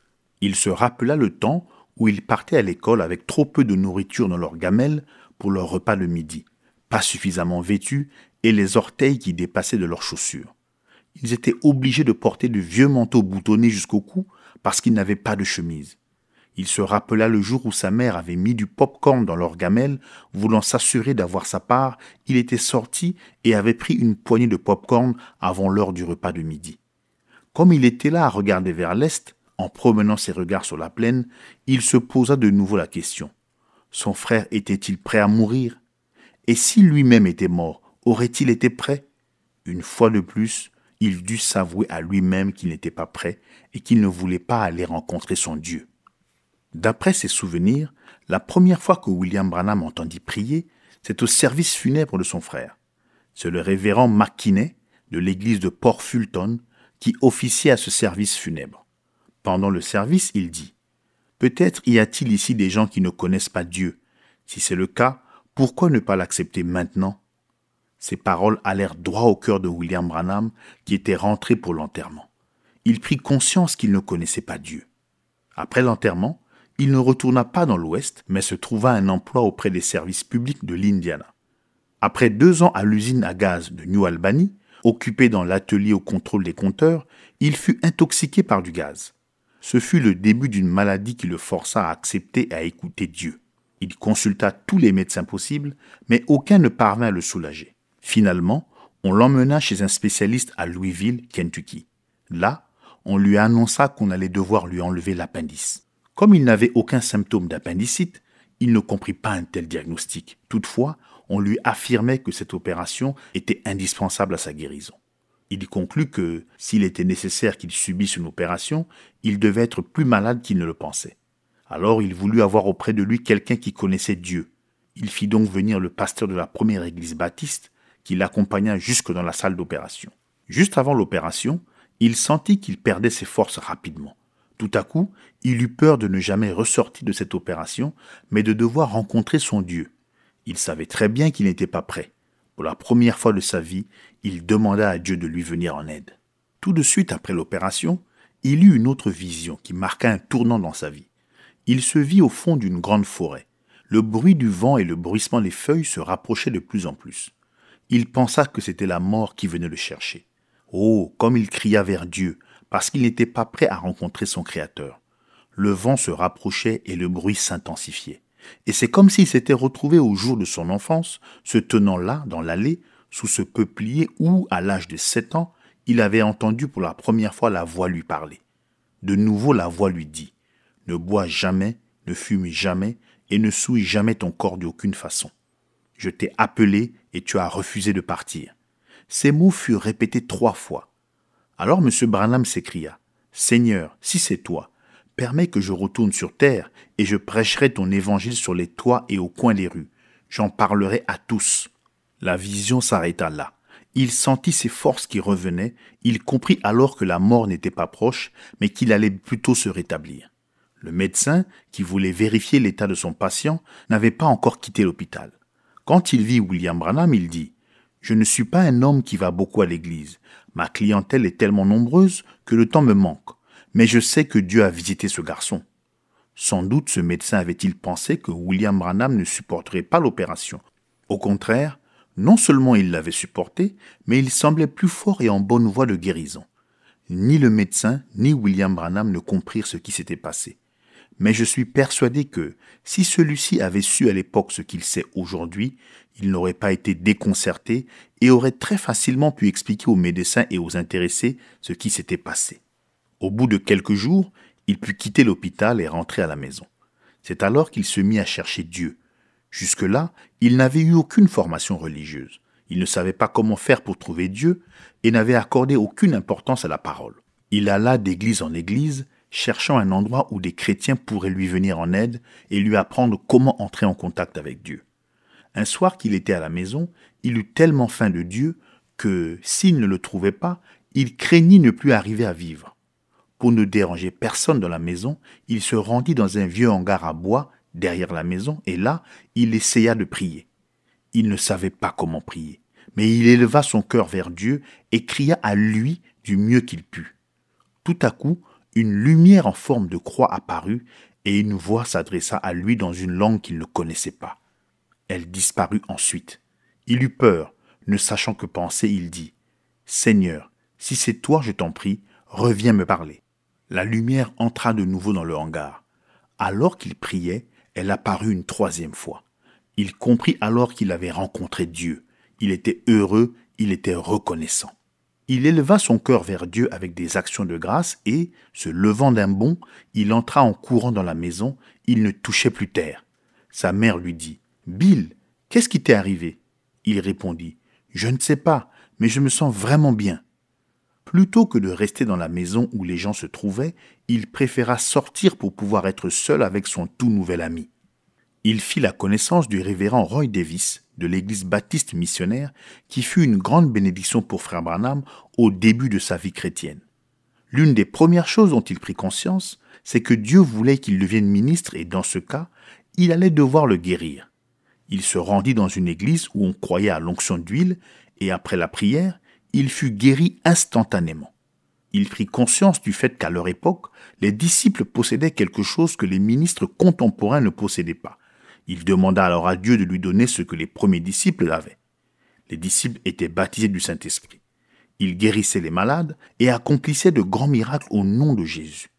Il se rappela le temps où ils partaient à l'école avec trop peu de nourriture dans leurs gamelles pour leur repas de midi, pas suffisamment vêtus et les orteils qui dépassaient de leurs chaussures. Ils étaient obligés de porter de vieux manteaux boutonnés jusqu'au cou parce qu'ils n'avaient pas de chemise. Il se rappela le jour où sa mère avait mis du pop-corn dans leur gamelle, voulant s'assurer d'avoir sa part. Il était sorti et avait pris une poignée de pop-corn avant l'heure du repas de midi. Comme il était là à regarder vers l'est, en promenant ses regards sur la plaine, il se posa de nouveau la question. Son frère était-il prêt à mourir? Et si lui-même était mort, aurait-il été prêt? Une fois de plus, il dut s'avouer à lui-même qu'il n'était pas prêt et qu'il ne voulait pas aller rencontrer son Dieu. D'après ses souvenirs, la première fois que William Branham entendit prier, c'est au service funèbre de son frère. C'est le révérend McKinney de l'église de Port Fulton qui officiait à ce service funèbre. Pendant le service, il dit « Peut-être y a-t-il ici des gens qui ne connaissent pas Dieu. Si c'est le cas, pourquoi ne pas l'accepter maintenant ?» Ces paroles allèrent droit au cœur de William Branham qui était rentré pour l'enterrement. Il prit conscience qu'il ne connaissait pas Dieu. Après l'enterrement, il ne retourna pas dans l'Ouest, mais se trouva un emploi auprès des services publics de l'Indiana. Après 2 ans à l'usine à gaz de New Albany, occupé dans l'atelier au contrôle des compteurs, il fut intoxiqué par du gaz. Ce fut le début d'une maladie qui le força à accepter et à écouter Dieu. Il consulta tous les médecins possibles, mais aucun ne parvint à le soulager. Finalement, on l'emmena chez un spécialiste à Louisville, Kentucky. Là, on lui annonça qu'on allait devoir lui enlever l'appendice. Comme il n'avait aucun symptôme d'appendicite, il ne comprit pas un tel diagnostic. Toutefois, on lui affirmait que cette opération était indispensable à sa guérison. Il conclut que, s'il était nécessaire qu'il subisse une opération, il devait être plus malade qu'il ne le pensait. Alors il voulut avoir auprès de lui quelqu'un qui connaissait Dieu. Il fit donc venir le pasteur de la première église baptiste, qui l'accompagna jusque dans la salle d'opération. Juste avant l'opération, il sentit qu'il perdait ses forces rapidement. Tout à coup, il eut peur de ne jamais ressortir de cette opération, mais de devoir rencontrer son Dieu. Il savait très bien qu'il n'était pas prêt. Pour la première fois de sa vie, il demanda à Dieu de lui venir en aide. Tout de suite après l'opération, il eut une autre vision qui marqua un tournant dans sa vie. Il se vit au fond d'une grande forêt. Le bruit du vent et le bruissement des feuilles se rapprochaient de plus en plus. Il pensa que c'était la mort qui venait le chercher. Oh, comme il cria vers Dieu, parce qu'il n'était pas prêt à rencontrer son Créateur. Le vent se rapprochait et le bruit s'intensifiait. Et c'est comme s'il s'était retrouvé au jour de son enfance, se tenant là, dans l'allée, sous ce peuplier où, à l'âge de 7 ans, il avait entendu pour la première fois la voix lui parler. De nouveau, la voix lui dit « Ne bois jamais, ne fume jamais, et ne souille jamais ton corps d'aucune façon. Je t'ai appelé et tu as refusé de partir. » Ces mots furent répétés 3 fois. Alors M. Branham s'écria « Seigneur, si c'est toi, permets que je retourne sur terre et je prêcherai ton évangile sur les toits et au coin des rues. J'en parlerai à tous. » La vision s'arrêta là. Il sentit ses forces qui revenaient. Il comprit alors que la mort n'était pas proche, mais qu'il allait plutôt se rétablir. Le médecin, qui voulait vérifier l'état de son patient, n'avait pas encore quitté l'hôpital. Quand il vit William Branham, il dit « Je ne suis pas un homme qui va beaucoup à l'église. Ma clientèle est tellement nombreuse que le temps me manque. Mais je sais que Dieu a visité ce garçon. » Sans doute ce médecin avait-il pensé que William Branham ne supporterait pas l'opération. Au contraire, non seulement il l'avait supporté, mais il semblait plus fort et en bonne voie de guérison. Ni le médecin, ni William Branham ne comprirent ce qui s'était passé. Mais je suis persuadé que, si celui-ci avait su à l'époque ce qu'il sait aujourd'hui, il n'aurait pas été déconcerté et aurait très facilement pu expliquer aux médecins et aux intéressés ce qui s'était passé. Au bout de quelques jours, il put quitter l'hôpital et rentrer à la maison. C'est alors qu'il se mit à chercher Dieu. Jusque-là, il n'avait eu aucune formation religieuse. Il ne savait pas comment faire pour trouver Dieu et n'avait accordé aucune importance à la parole. Il alla d'église en église, cherchant un endroit où des chrétiens pourraient lui venir en aide et lui apprendre comment entrer en contact avec Dieu. Un soir qu'il était à la maison, il eut tellement faim de Dieu que, s'il ne le trouvait pas, il craignit ne plus arriver à vivre. Pour ne déranger personne dans la maison, il se rendit dans un vieux hangar à bois derrière la maison et là, il essaya de prier. Il ne savait pas comment prier, mais il éleva son cœur vers Dieu et cria à lui du mieux qu'il put. Tout à coup, une lumière en forme de croix apparut et une voix s'adressa à lui dans une langue qu'il ne connaissait pas. Elle disparut ensuite. Il eut peur, ne sachant que penser, il dit « Seigneur, si c'est toi, je t'en prie, reviens me parler. » La lumière entra de nouveau dans le hangar. Alors qu'il priait, elle apparut une 3e fois. Il comprit alors qu'il avait rencontré Dieu. Il était heureux, il était reconnaissant. Il éleva son cœur vers Dieu avec des actions de grâce et, se levant d'un bond, il entra en courant dans la maison, il ne touchait plus terre. Sa mère lui dit « Bill, qu'est-ce qui t'est arrivé ?» Il répondit « Je ne sais pas, mais je me sens vraiment bien. » Plutôt que de rester dans la maison où les gens se trouvaient, il préféra sortir pour pouvoir être seul avec son tout nouvel ami. Il fit la connaissance du révérend Roy Davis de l'église baptiste missionnaire qui fut une grande bénédiction pour frère Branham au début de sa vie chrétienne. L'une des premières choses dont il prit conscience, c'est que Dieu voulait qu'il devienne ministre et dans ce cas, il allait devoir le guérir. Il se rendit dans une église où on croyait à l'onction d'huile et après la prière, il fut guéri instantanément. Il prit conscience du fait qu'à leur époque, les disciples possédaient quelque chose que les ministres contemporains ne possédaient pas. Il demanda alors à Dieu de lui donner ce que les premiers disciples avaient. Les disciples étaient baptisés du Saint-Esprit. Ils guérissaient les malades et accomplissaient de grands miracles au nom de Jésus.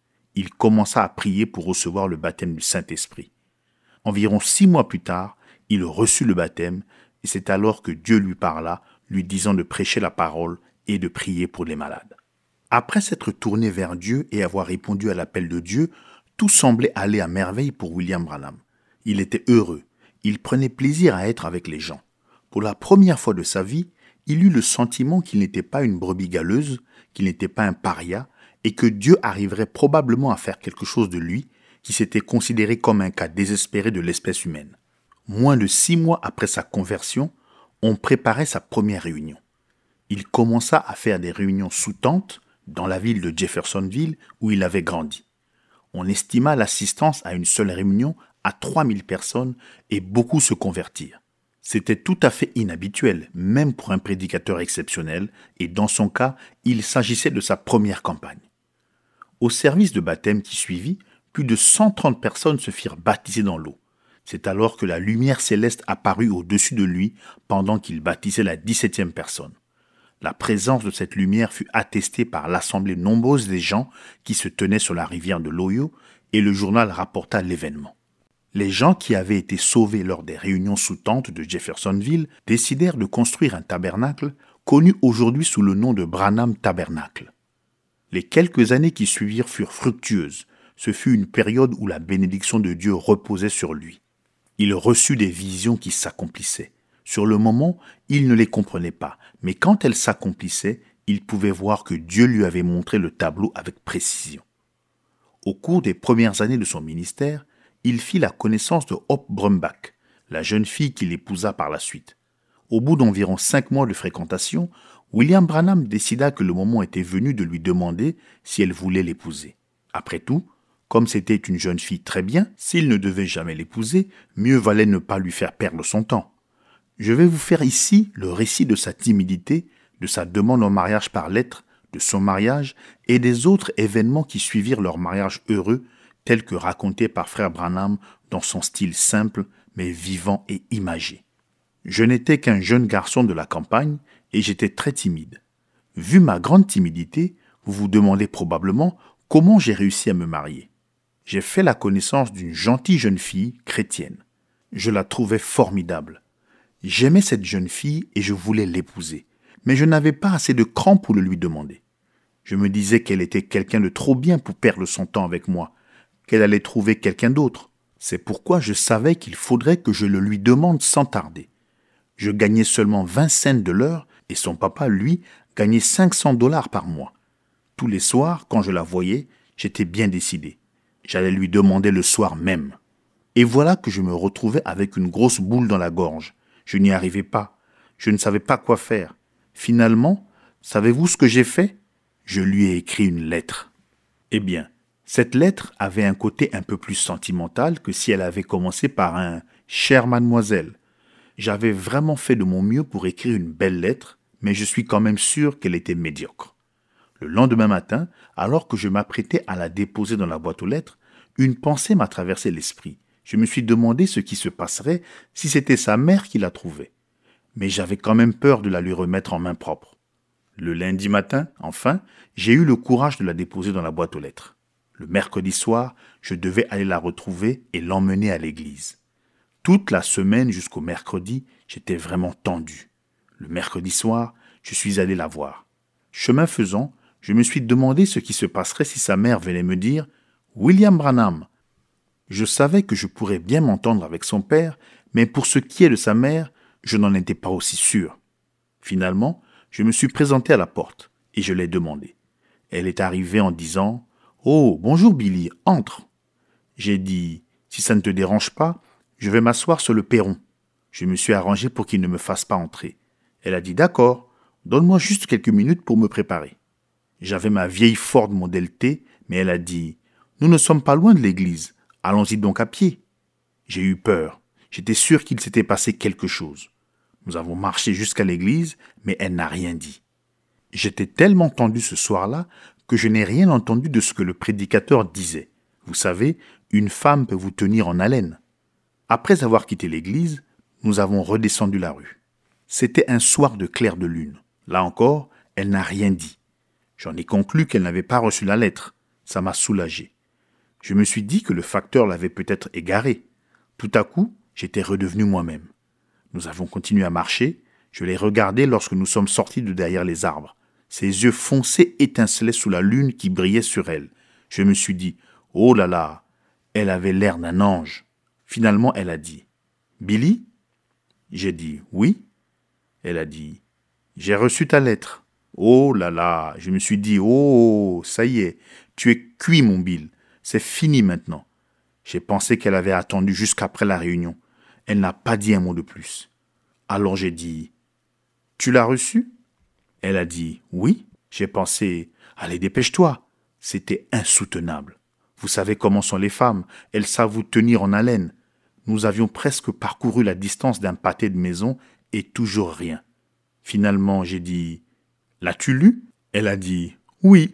Il commença à prier pour recevoir le baptême du Saint-Esprit. Environ 6 mois plus tard, il reçut le baptême et c'est alors que Dieu lui parla, lui disant de prêcher la parole et de prier pour les malades. Après s'être tourné vers Dieu et avoir répondu à l'appel de Dieu, tout semblait aller à merveille pour William Branham. Il était heureux, il prenait plaisir à être avec les gens. Pour la première fois de sa vie, il eut le sentiment qu'il n'était pas une brebis galeuse, qu'il n'était pas un paria, et que Dieu arriverait probablement à faire quelque chose de lui, qui s'était considéré comme un cas désespéré de l'espèce humaine. Moins de 6 mois après sa conversion, on préparait sa première réunion. Il commença à faire des réunions sous tente dans la ville de Jeffersonville où il avait grandi. On estima l'assistance à une seule réunion à 3000 personnes et beaucoup se convertirent. C'était tout à fait inhabituel, même pour un prédicateur exceptionnel, et dans son cas, il s'agissait de sa première campagne. Au service de baptême qui suivit, plus de 130 personnes se firent baptiser dans l'eau. C'est alors que la lumière céleste apparut au-dessus de lui pendant qu'il baptisait la 17e personne. La présence de cette lumière fut attestée par l'assemblée nombreuse des gens qui se tenaient sur la rivière de l'Ohio et le journal rapporta l'événement. Les gens qui avaient été sauvés lors des réunions sous tente de Jeffersonville décidèrent de construire un tabernacle connu aujourd'hui sous le nom de Branham Tabernacle. Les quelques années qui suivirent furent fructueuses. Ce fut une période où la bénédiction de Dieu reposait sur lui. Il reçut des visions qui s'accomplissaient. Sur le moment, il ne les comprenait pas, mais quand elles s'accomplissaient, il pouvait voir que Dieu lui avait montré le tableau avec précision. Au cours des premières années de son ministère, il fit la connaissance de Hope Brumbach, la jeune fille qu'il épousa par la suite. Au bout d'environ 5 mois de fréquentation, William Branham décida que le moment était venu de lui demander si elle voulait l'épouser. Après tout, comme c'était une jeune fille très bien, s'il ne devait jamais l'épouser, mieux valait ne pas lui faire perdre son temps. Je vais vous faire ici le récit de sa timidité, de sa demande en mariage par lettre, de son mariage et des autres événements qui suivirent leur mariage heureux, tels que racontés par frère Branham dans son style simple mais vivant et imagé. Je n'étais qu'un jeune garçon de la campagne et j'étais très timide. Vu ma grande timidité, vous vous demandez probablement comment j'ai réussi à me marier. J'ai fait la connaissance d'une gentille jeune fille chrétienne. Je la trouvais formidable. J'aimais cette jeune fille et je voulais l'épouser, mais je n'avais pas assez de cran pour le lui demander. Je me disais qu'elle était quelqu'un de trop bien pour perdre son temps avec moi, qu'elle allait trouver quelqu'un d'autre. C'est pourquoi je savais qu'il faudrait que je le lui demande sans tarder. Je gagnais seulement 20 cents de l'heure et son papa, lui, gagnait 500 $ par mois. Tous les soirs, quand je la voyais, j'étais bien décidé. J'allais lui demander le soir même. Et voilà que je me retrouvais avec une grosse boule dans la gorge. Je n'y arrivais pas. Je ne savais pas quoi faire. Finalement, savez-vous ce que j'ai fait? Je lui ai écrit une lettre. Eh bien, cette lettre avait un côté un peu plus sentimental que si elle avait commencé par un « Chère mademoiselle ». J'avais vraiment fait de mon mieux pour écrire une belle lettre, mais je suis quand même sûr qu'elle était médiocre. Le lendemain matin, alors que je m'apprêtais à la déposer dans la boîte aux lettres, une pensée m'a traversé l'esprit. Je me suis demandé ce qui se passerait si c'était sa mère qui la trouvait. Mais j'avais quand même peur de la lui remettre en main propre. Le lundi matin, enfin, j'ai eu le courage de la déposer dans la boîte aux lettres. Le mercredi soir, je devais aller la retrouver et l'emmener à l'église. Toute la semaine jusqu'au mercredi, j'étais vraiment tendu. Le mercredi soir, je suis allé la voir. Chemin faisant, je me suis demandé ce qui se passerait si sa mère venait me dire « William Branham ». Je savais que je pourrais bien m'entendre avec son père, mais pour ce qui est de sa mère, je n'en étais pas aussi sûr. Finalement, je me suis présenté à la porte et je l'ai demandé. Elle est arrivée en disant « Oh, bonjour Billy, entre ». J'ai dit « Si ça ne te dérange pas, je vais m'asseoir sur le perron ». Je me suis arrangé pour qu'il ne me fasse pas entrer. Elle a dit « D'accord, donne-moi juste quelques minutes pour me préparer ». J'avais ma vieille Ford Model T, mais elle a dit « Nous ne sommes pas loin de l'église, allons-y donc à pied ». J'ai eu peur, j'étais sûr qu'il s'était passé quelque chose. Nous avons marché jusqu'à l'église, mais elle n'a rien dit. J'étais tellement tendu ce soir-là que je n'ai rien entendu de ce que le prédicateur disait. Vous savez, une femme peut vous tenir en haleine. Après avoir quitté l'église, nous avons redescendu la rue. C'était un soir de clair de lune. Là encore, elle n'a rien dit. J'en ai conclu qu'elle n'avait pas reçu la lettre. Ça m'a soulagé. Je me suis dit que le facteur l'avait peut-être égarée. Tout à coup, j'étais redevenu moi-même. Nous avons continué à marcher. Je l'ai regardée lorsque nous sommes sortis de derrière les arbres. Ses yeux foncés étincelaient sous la lune qui brillait sur elle. Je me suis dit, oh là là, elle avait l'air d'un ange. Finalement, elle a dit, Billy? J'ai dit, oui. Elle a dit, j'ai reçu ta lettre. Oh là là, je me suis dit, oh, ça y est, tu es cuit mon Bill, c'est fini maintenant. J'ai pensé qu'elle avait attendu jusqu'après la réunion. Elle n'a pas dit un mot de plus. Alors j'ai dit, tu l'as reçu? Elle a dit, oui. J'ai pensé, allez, dépêche-toi. C'était insoutenable. Vous savez comment sont les femmes, elles savent vous tenir en haleine. Nous avions presque parcouru la distance d'un pâté de maison et toujours rien. Finalement, j'ai dit, l'as-tu lu? Elle a dit, oui.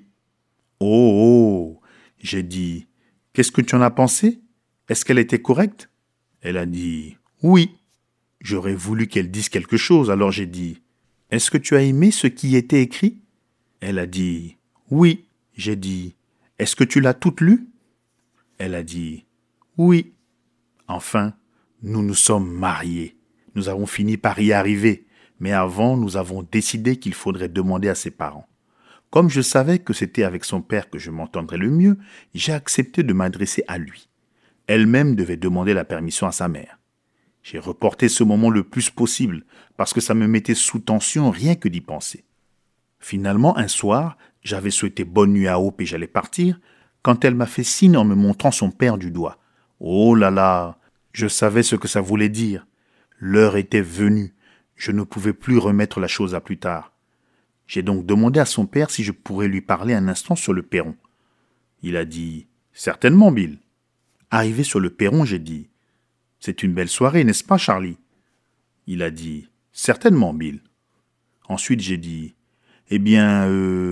Oh, oh, j'ai dit, qu'est-ce que tu en as pensé? Est-ce qu'elle était correcte? Elle a dit, oui. J'aurais voulu qu'elle dise quelque chose, alors j'ai dit, est-ce que tu as aimé ce qui y était écrit? Elle a dit, oui. J'ai dit, est-ce que tu l'as toute lue? Elle a dit, oui. Enfin, nous nous sommes mariés. Nous avons fini par y arriver, mais avant, nous avons décidé qu'il faudrait demander à ses parents. Comme je savais que c'était avec son père que je m'entendrais le mieux, j'ai accepté de m'adresser à lui. Elle-même devait demander la permission à sa mère. J'ai reporté ce moment le plus possible parce que ça me mettait sous tension rien que d'y penser. Finalement, un soir, j'avais souhaité bonne nuit à Hope et j'allais partir quand elle m'a fait signe en me montrant son père du doigt. Oh là là, je savais ce que ça voulait dire. L'heure était venue. Je ne pouvais plus remettre la chose à plus tard. J'ai donc demandé à son père si je pourrais lui parler un instant sur le perron. Il a dit « Certainement, Bill ». Arrivé sur le perron, j'ai dit « C'est une belle soirée, n'est-ce pas, Charlie ?» Il a dit « Certainement, Bill ». Ensuite, j'ai dit « Eh bien,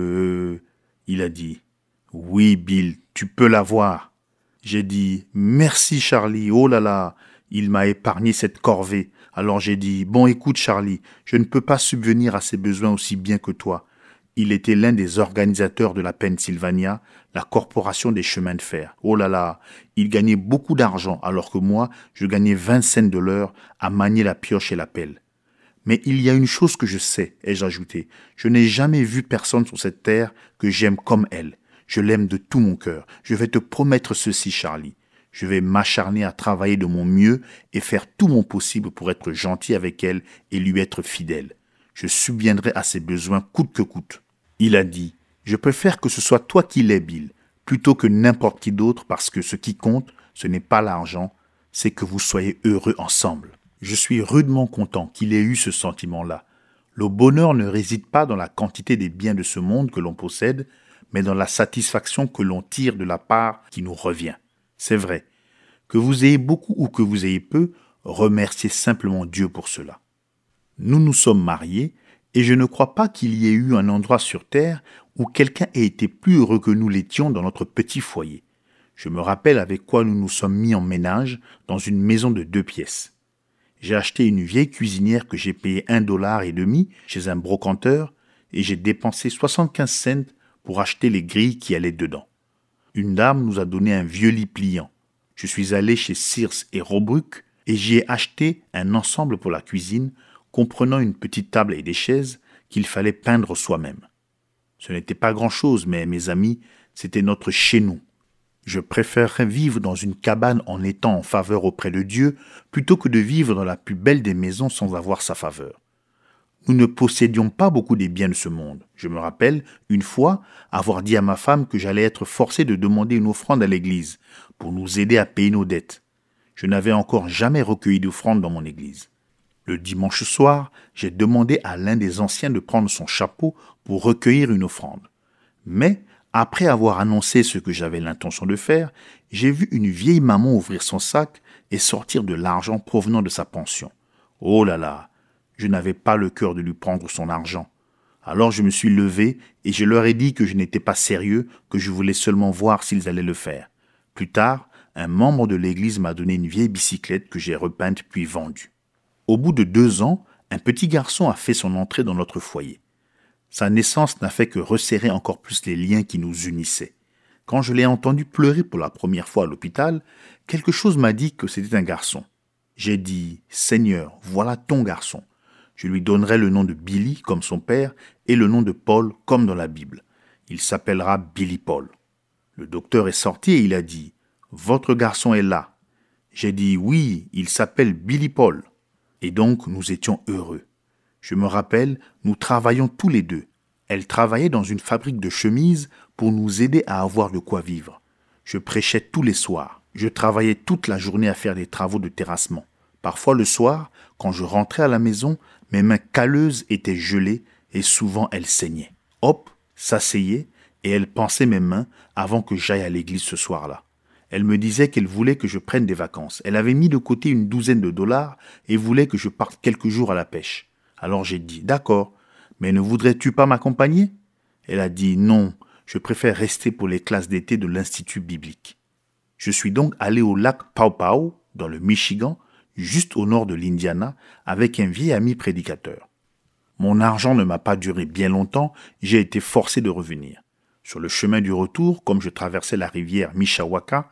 Il a dit « Oui, Bill, tu peux l'avoir ». J'ai dit « Merci, Charlie, oh là là ». Il m'a épargné cette corvée. Alors j'ai dit « Bon, écoute, Charlie, je ne peux pas subvenir à ses besoins aussi bien que toi. » Il était l'un des organisateurs de la Pennsylvania, la corporation des chemins de fer. Oh là là, il gagnait beaucoup d'argent, alors que moi, je gagnais 20 cents de l'heure à manier la pioche et la pelle. Mais il y a une chose que je sais, ai-je ajouté. Je n'ai jamais vu personne sur cette terre que j'aime comme elle. Je l'aime de tout mon cœur. Je vais te promettre ceci, Charlie. Je vais m'acharner à travailler de mon mieux et faire tout mon possible pour être gentil avec elle et lui être fidèle. Je subviendrai à ses besoins coûte que coûte. Il a dit, je préfère que ce soit toi qui l'aies, Bill, plutôt que n'importe qui d'autre parce que ce qui compte, ce n'est pas l'argent, c'est que vous soyez heureux ensemble. Je suis rudement content qu'il ait eu ce sentiment-là. Le bonheur ne réside pas dans la quantité des biens de ce monde que l'on possède, mais dans la satisfaction que l'on tire de la part qui nous revient. C'est vrai. Que vous ayez beaucoup ou que vous ayez peu, remerciez simplement Dieu pour cela. Nous nous sommes mariés et je ne crois pas qu'il y ait eu un endroit sur terre où quelqu'un ait été plus heureux que nous l'étions dans notre petit foyer. Je me rappelle avec quoi nous nous sommes mis en ménage dans une maison de 2 pièces. J'ai acheté une vieille cuisinière que j'ai payée $1,50 chez un brocanteur et j'ai dépensé 75 cents pour acheter les grilles qui allaient dedans. Une dame nous a donné un vieux lit pliant. Je suis allé chez Sears et Roebuck et j'y ai acheté un ensemble pour la cuisine comprenant une petite table et des chaises qu'il fallait peindre soi-même. Ce n'était pas grand-chose, mais mes amis, c'était notre chez-nous. Je préférerais vivre dans une cabane en étant en faveur auprès de Dieu plutôt que de vivre dans la plus belle des maisons sans avoir sa faveur. Nous ne possédions pas beaucoup des biens de ce monde. Je me rappelle, une fois, avoir dit à ma femme que j'allais être forcé de demander une offrande à l'église pour nous aider à payer nos dettes. Je n'avais encore jamais recueilli d'offrande dans mon église. Le dimanche soir, j'ai demandé à l'un des anciens de prendre son chapeau pour recueillir une offrande. Mais, après avoir annoncé ce que j'avais l'intention de faire, j'ai vu une vieille maman ouvrir son sac et sortir de l'argent provenant de sa pension. Oh là là! Je n'avais pas le cœur de lui prendre son argent. Alors je me suis levé et je leur ai dit que je n'étais pas sérieux, que je voulais seulement voir s'ils allaient le faire. Plus tard, un membre de l'église m'a donné une vieille bicyclette que j'ai repeinte puis vendue. Au bout de 2 ans, un petit garçon a fait son entrée dans notre foyer. Sa naissance n'a fait que resserrer encore plus les liens qui nous unissaient. Quand je l'ai entendu pleurer pour la première fois à l'hôpital, quelque chose m'a dit que c'était un garçon. J'ai dit « Seigneur, voilà ton garçon ». Je lui donnerai le nom de Billy comme son père et le nom de Paul comme dans la Bible. Il s'appellera Billy Paul. Le docteur est sorti et il a dit « Votre garçon est là ». J'ai dit « Oui, il s'appelle Billy Paul ». Et donc nous étions heureux. Je me rappelle, nous travaillions tous les deux. Elle travaillait dans une fabrique de chemises pour nous aider à avoir de quoi vivre. Je prêchais tous les soirs. Je travaillais toute la journée à faire des travaux de terrassement. Parfois le soir, quand je rentrais à la maison, mes mains calleuses étaient gelées et souvent elles saignaient. Hop, s'asseyait et elle pansait mes mains avant que j'aille à l'église ce soir-là. Elle me disait qu'elle voulait que je prenne des vacances. Elle avait mis de côté une douzaine de dollars et voulait que je parte quelques jours à la pêche. Alors j'ai dit, d'accord, mais ne voudrais-tu pas m'accompagner? Elle a dit, non, je préfère rester pour les classes d'été de l'Institut biblique. Je suis donc allé au lac Paw, dans le Michigan, juste au nord de l'Indiana, avec un vieil ami prédicateur. Mon argent ne m'a pas duré bien longtemps, j'ai été forcé de revenir. Sur le chemin du retour, comme je traversais la rivière Mishawaka,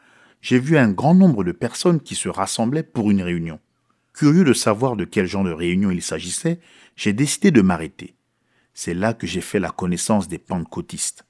j'ai vu un grand nombre de personnes qui se rassemblaient pour une réunion. Curieux de savoir de quel genre de réunion il s'agissait, j'ai décidé de m'arrêter. C'est là que j'ai fait la connaissance des pentecôtistes.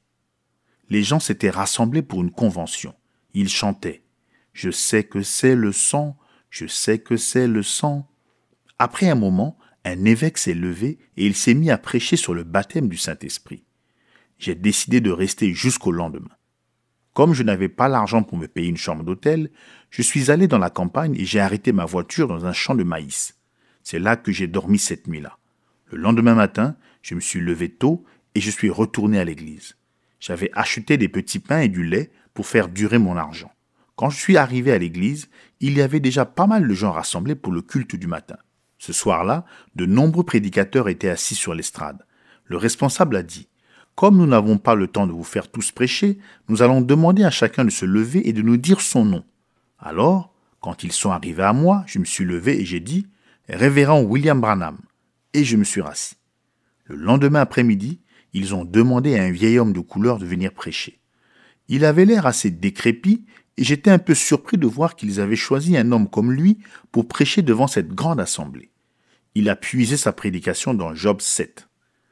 Les gens s'étaient rassemblés pour une convention. Ils chantaient « Je sais que c'est le sang, je sais que c'est le sang ». Après un moment, un évêque s'est levé et il s'est mis à prêcher sur le baptême du Saint-Esprit. J'ai décidé de rester jusqu'au lendemain. Comme je n'avais pas l'argent pour me payer une chambre d'hôtel, je suis allé dans la campagne et j'ai arrêté ma voiture dans un champ de maïs. C'est là que j'ai dormi cette nuit-là. Le lendemain matin, je me suis levé tôt et je suis retourné à l'église. J'avais acheté des petits pains et du lait pour faire durer mon argent. Quand je suis arrivé à l'église, il y avait déjà pas mal de gens rassemblés pour le culte du matin. Ce soir-là, de nombreux prédicateurs étaient assis sur l'estrade. Le responsable a dit « Comme nous n'avons pas le temps de vous faire tous prêcher, nous allons demander à chacun de se lever et de nous dire son nom. » Alors, quand ils sont arrivés à moi, je me suis levé et j'ai dit « Révérend William Branham » et je me suis rassis. Le lendemain après-midi, ils ont demandé à un vieil homme de couleur de venir prêcher. Il avait l'air assez décrépit et j'étais un peu surpris de voir qu'ils avaient choisi un homme comme lui pour prêcher devant cette grande assemblée. Il a puisé sa prédication dans Job 7.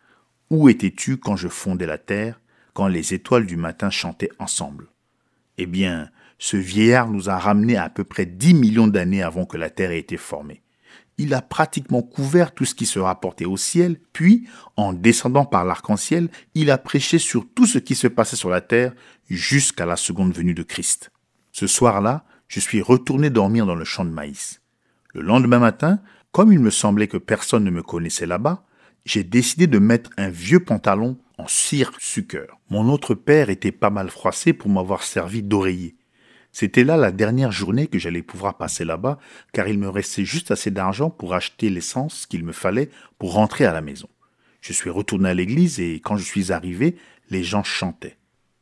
« Où étais-tu quand je fondais la terre, quand les étoiles du matin chantaient ensemble ?» Eh bien, ce vieillard nous a ramenés à peu près 10 millions d'années avant que la terre ait été formée. Il a pratiquement couvert tout ce qui se rapportait au ciel, puis, en descendant par l'arc-en-ciel, il a prêché sur tout ce qui se passait sur la terre jusqu'à la seconde venue de Christ. Ce soir-là, je suis retourné dormir dans le champ de maïs. Le lendemain matin, comme il me semblait que personne ne me connaissait là-bas, j'ai décidé de mettre un vieux pantalon en cire suceur. Mon autre père était pas mal froissé pour m'avoir servi d'oreiller. C'était là la dernière journée que j'allais pouvoir passer là-bas, car il me restait juste assez d'argent pour acheter l'essence qu'il me fallait pour rentrer à la maison. Je suis retourné à l'église et quand je suis arrivé, les gens chantaient.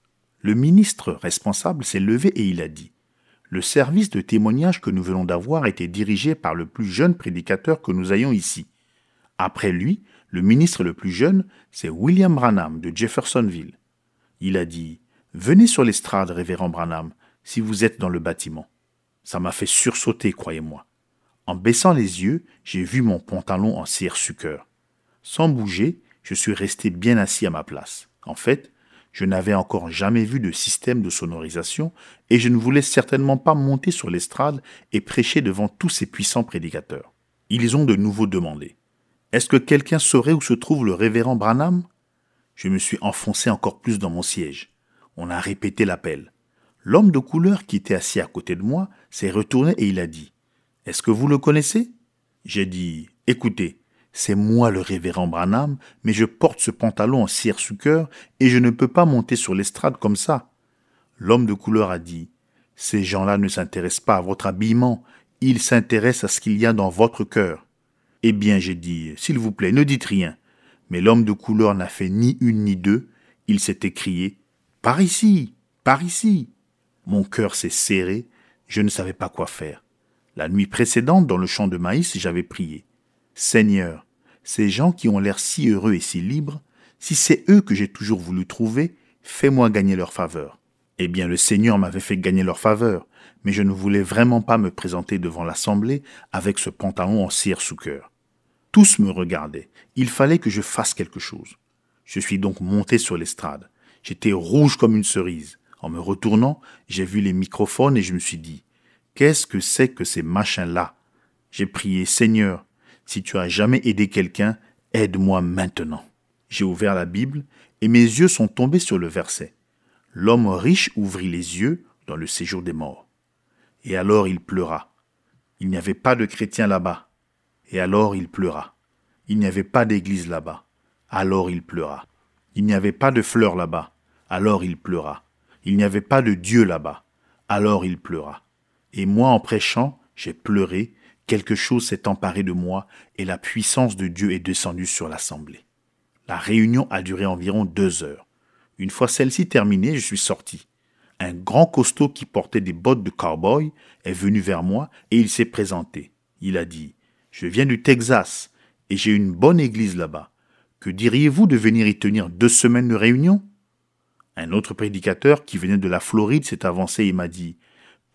Le ministre responsable s'est levé et il a dit « Le service de témoignage que nous venons d'avoir était dirigé par le plus jeune prédicateur que nous ayons ici. Après lui, le ministre le plus jeune, c'est William Branham de Jeffersonville. Il a dit « Venez sur l'estrade, révérend Branham, si vous êtes dans le bâtiment. » Ça m'a fait sursauter, croyez-moi. En baissant les yeux, j'ai vu mon pantalon en cire suceur. Sans bouger, je suis resté bien assis à ma place. En fait, je n'avais encore jamais vu de système de sonorisation et je ne voulais certainement pas monter sur l'estrade et prêcher devant tous ces puissants prédicateurs. Ils ont de nouveau demandé « Est-ce que quelqu'un saurait où se trouve le révérend Branham ?» Je me suis enfoncé encore plus dans mon siège. On a répété l'appel. L'homme de couleur qui était assis à côté de moi s'est retourné et il a dit « Est-ce que vous le connaissez ?» J'ai dit « Écoutez, c'est moi le révérend Branham, mais je porte ce pantalon en cire suceur et je ne peux pas monter sur l'estrade comme ça. » L'homme de couleur a dit « Ces gens-là ne s'intéressent pas à votre habillement, ils s'intéressent à ce qu'il y a dans votre cœur. » Eh bien, j'ai dit « S'il vous plaît, ne dites rien. » Mais l'homme de couleur n'a fait ni une ni deux, il s'est écrié « Par ici, par ici !» Mon cœur s'est serré, je ne savais pas quoi faire. La nuit précédente, dans le champ de maïs, j'avais prié. Seigneur, ces gens qui ont l'air si heureux et si libres, si c'est eux que j'ai toujours voulu trouver, fais-moi gagner leur faveur. Eh bien, le Seigneur m'avait fait gagner leur faveur, mais je ne voulais vraiment pas me présenter devant l'assemblée avec ce pantalon en cire sous cœur. Tous me regardaient, il fallait que je fasse quelque chose. Je suis donc monté sur l'estrade. J'étais rouge comme une cerise. En me retournant, j'ai vu les microphones et je me suis dit « Qu'est-ce que c'est que ces machins-là » J'ai prié « Seigneur, si tu as jamais aidé quelqu'un, aide-moi maintenant. » J'ai ouvert la Bible et mes yeux sont tombés sur le verset « L'homme riche ouvrit les yeux dans le séjour des morts. » Et alors il pleura. Il n'y avait pas de chrétiens là-bas. Et alors il pleura. Il n'y avait pas d'église là-bas. Alors il pleura. Il n'y avait pas de fleurs là-bas. Alors il pleura. Il n'y avait pas de Dieu là-bas. Alors il pleura. Et moi, en prêchant, j'ai pleuré, quelque chose s'est emparé de moi et la puissance de Dieu est descendue sur l'assemblée. La réunion a duré environ 2 heures. Une fois celle-ci terminée, je suis sorti. Un grand costaud qui portait des bottes de cow-boy est venu vers moi et il s'est présenté. Il a dit « Je viens du Texas et j'ai une bonne église là-bas. Que diriez-vous de venir y tenir 2 semaines de réunion ?» Un autre prédicateur qui venait de la Floride s'est avancé et m'a dit « Que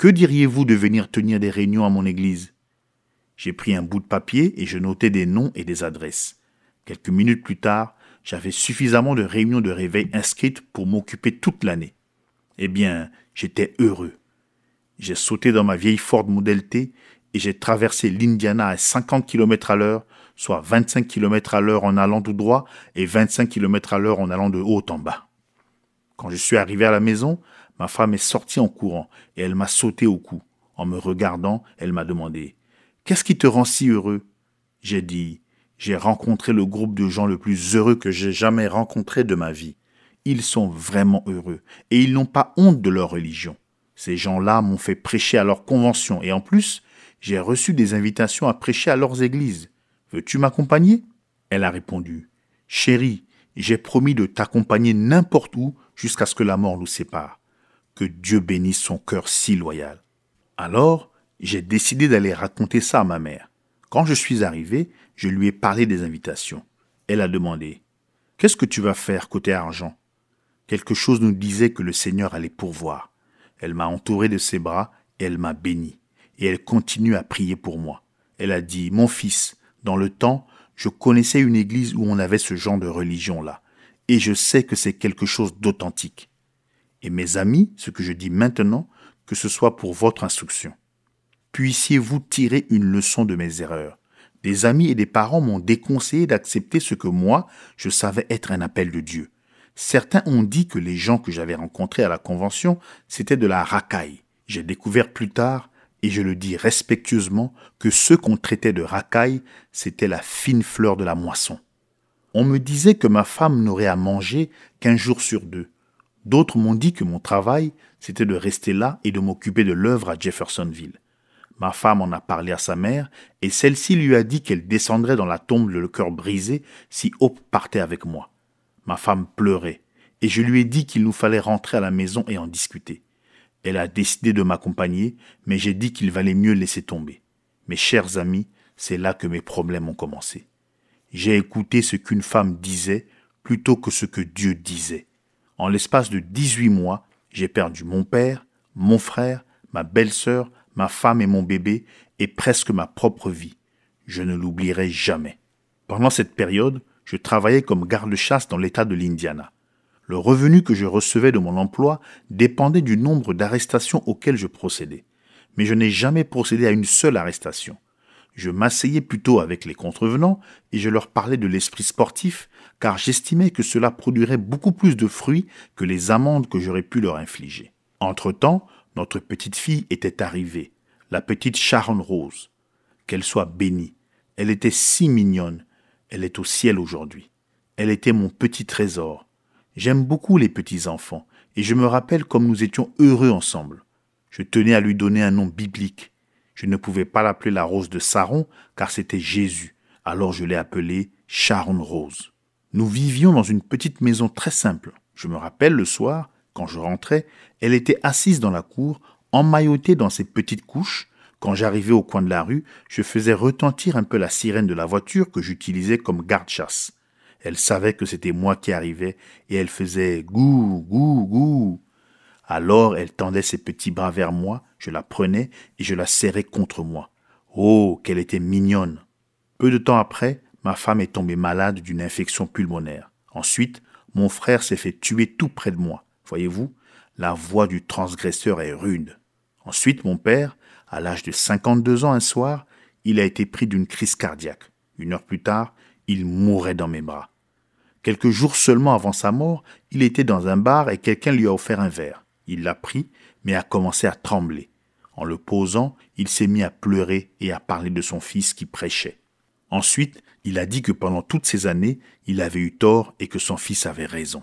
Que diriez-vous de venir tenir des réunions à mon église? J'ai pris un bout de papier et je notais des noms et des adresses. Quelques minutes plus tard, j'avais suffisamment de réunions de réveil inscrites pour m'occuper toute l'année. Eh bien, j'étais heureux. J'ai sauté dans ma vieille Ford Model T et j'ai traversé l'Indiana à 50 km à l'heure, soit 25 km à l'heure en allant tout droit et 25 km à l'heure en allant de haut en bas. Quand je suis arrivé à la maison, ma femme est sortie en courant et elle m'a sauté au cou. En me regardant, elle m'a demandé « Qu'est-ce qui te rend si heureux ?» J'ai dit « J'ai rencontré le groupe de gens le plus heureux que j'ai jamais rencontré de ma vie. Ils sont vraiment heureux et ils n'ont pas honte de leur religion. Ces gens-là m'ont fait prêcher à leur convention et en plus, j'ai reçu des invitations à prêcher à leurs églises. Veux-tu m'accompagner ?» Elle a répondu « Chérie, j'ai promis de t'accompagner n'importe où jusqu'à ce que la mort nous sépare. Que Dieu bénisse son cœur si loyal. » Alors, j'ai décidé d'aller raconter ça à ma mère. Quand je suis arrivé, je lui ai parlé des invitations. Elle a demandé « Qu'est-ce que tu vas faire côté argent ?» Quelque chose nous disait que le Seigneur allait pourvoir. Elle m'a entouré de ses bras et elle m'a béni. Et elle continue à prier pour moi. Elle a dit « Mon fils, dans le temps, je connaissais une église où on avait ce genre de religion-là. Et je sais que c'est quelque chose d'authentique. Et mes amis, ce que je dis maintenant, que ce soit pour votre instruction. Puissiez-vous tirer une leçon de mes erreurs. Des amis et des parents m'ont déconseillé d'accepter ce que moi, je savais être un appel de Dieu. Certains ont dit que les gens que j'avais rencontrés à la convention, c'était de la racaille. J'ai découvert plus tard, et je le dis respectueusement, que ceux qu'on traitait de racaille, c'était la fine fleur de la moisson. On me disait que ma femme n'aurait à manger qu'1 jour sur 2. D'autres m'ont dit que mon travail, c'était de rester là et de m'occuper de l'œuvre à Jeffersonville. Ma femme en a parlé à sa mère et celle-ci lui a dit qu'elle descendrait dans la tombe le cœur brisé si Hope partait avec moi. Ma femme pleurait et je lui ai dit qu'il nous fallait rentrer à la maison et en discuter. Elle a décidé de m'accompagner, mais j'ai dit qu'il valait mieux laisser tomber. Mes chers amis, c'est là que mes problèmes ont commencé. J'ai écouté ce qu'une femme disait plutôt que ce que Dieu disait. En l'espace de 18 mois, j'ai perdu mon père, mon frère, ma belle-sœur, ma femme et mon bébé, et presque ma propre vie. Je ne l'oublierai jamais. Pendant cette période, je travaillais comme garde-chasse dans l'État de l'Indiana. Le revenu que je recevais de mon emploi dépendait du nombre d'arrestations auxquelles je procédais. Mais je n'ai jamais procédé à une seule arrestation. Je m'asseyais plutôt avec les contrevenants et je leur parlais de l'esprit sportif car j'estimais que cela produirait beaucoup plus de fruits que les amendes que j'aurais pu leur infliger. Entre-temps, notre petite fille était arrivée, la petite Sharon Rose. Qu'elle soit bénie. Elle était si mignonne. Elle est au ciel aujourd'hui. Elle était mon petit trésor. J'aime beaucoup les petits-enfants et je me rappelle comme nous étions heureux ensemble. Je tenais à lui donner un nom biblique. Je ne pouvais pas l'appeler la rose de Saron, car c'était Jésus. Alors je l'ai appelée Sharon Rose. Nous vivions dans une petite maison très simple. Je me rappelle le soir, quand je rentrais, elle était assise dans la cour, emmaillotée dans ses petites couches. Quand j'arrivais au coin de la rue, je faisais retentir un peu la sirène de la voiture que j'utilisais comme garde-chasse. Elle savait que c'était moi qui arrivais et elle faisait « gou, gou, gou ». Alors elle tendait ses petits bras vers moi, je la prenais et je la serrais contre moi. Oh, qu'elle était mignonne! Peu de temps après, ma femme est tombée malade d'une infection pulmonaire. Ensuite, mon frère s'est fait tuer tout près de moi. Voyez-vous, la voix du transgresseur est rude. Ensuite, mon père, à l'âge de 52 ans un soir, il a été pris d'une crise cardiaque. 1 heure plus tard, il mourait dans mes bras. Quelques jours seulement avant sa mort, il était dans un bar et quelqu'un lui a offert un verre. Il l'a pris, mais a commencé à trembler. En le posant, il s'est mis à pleurer et à parler de son fils qui prêchait. Ensuite, il a dit que pendant toutes ces années, il avait eu tort et que son fils avait raison.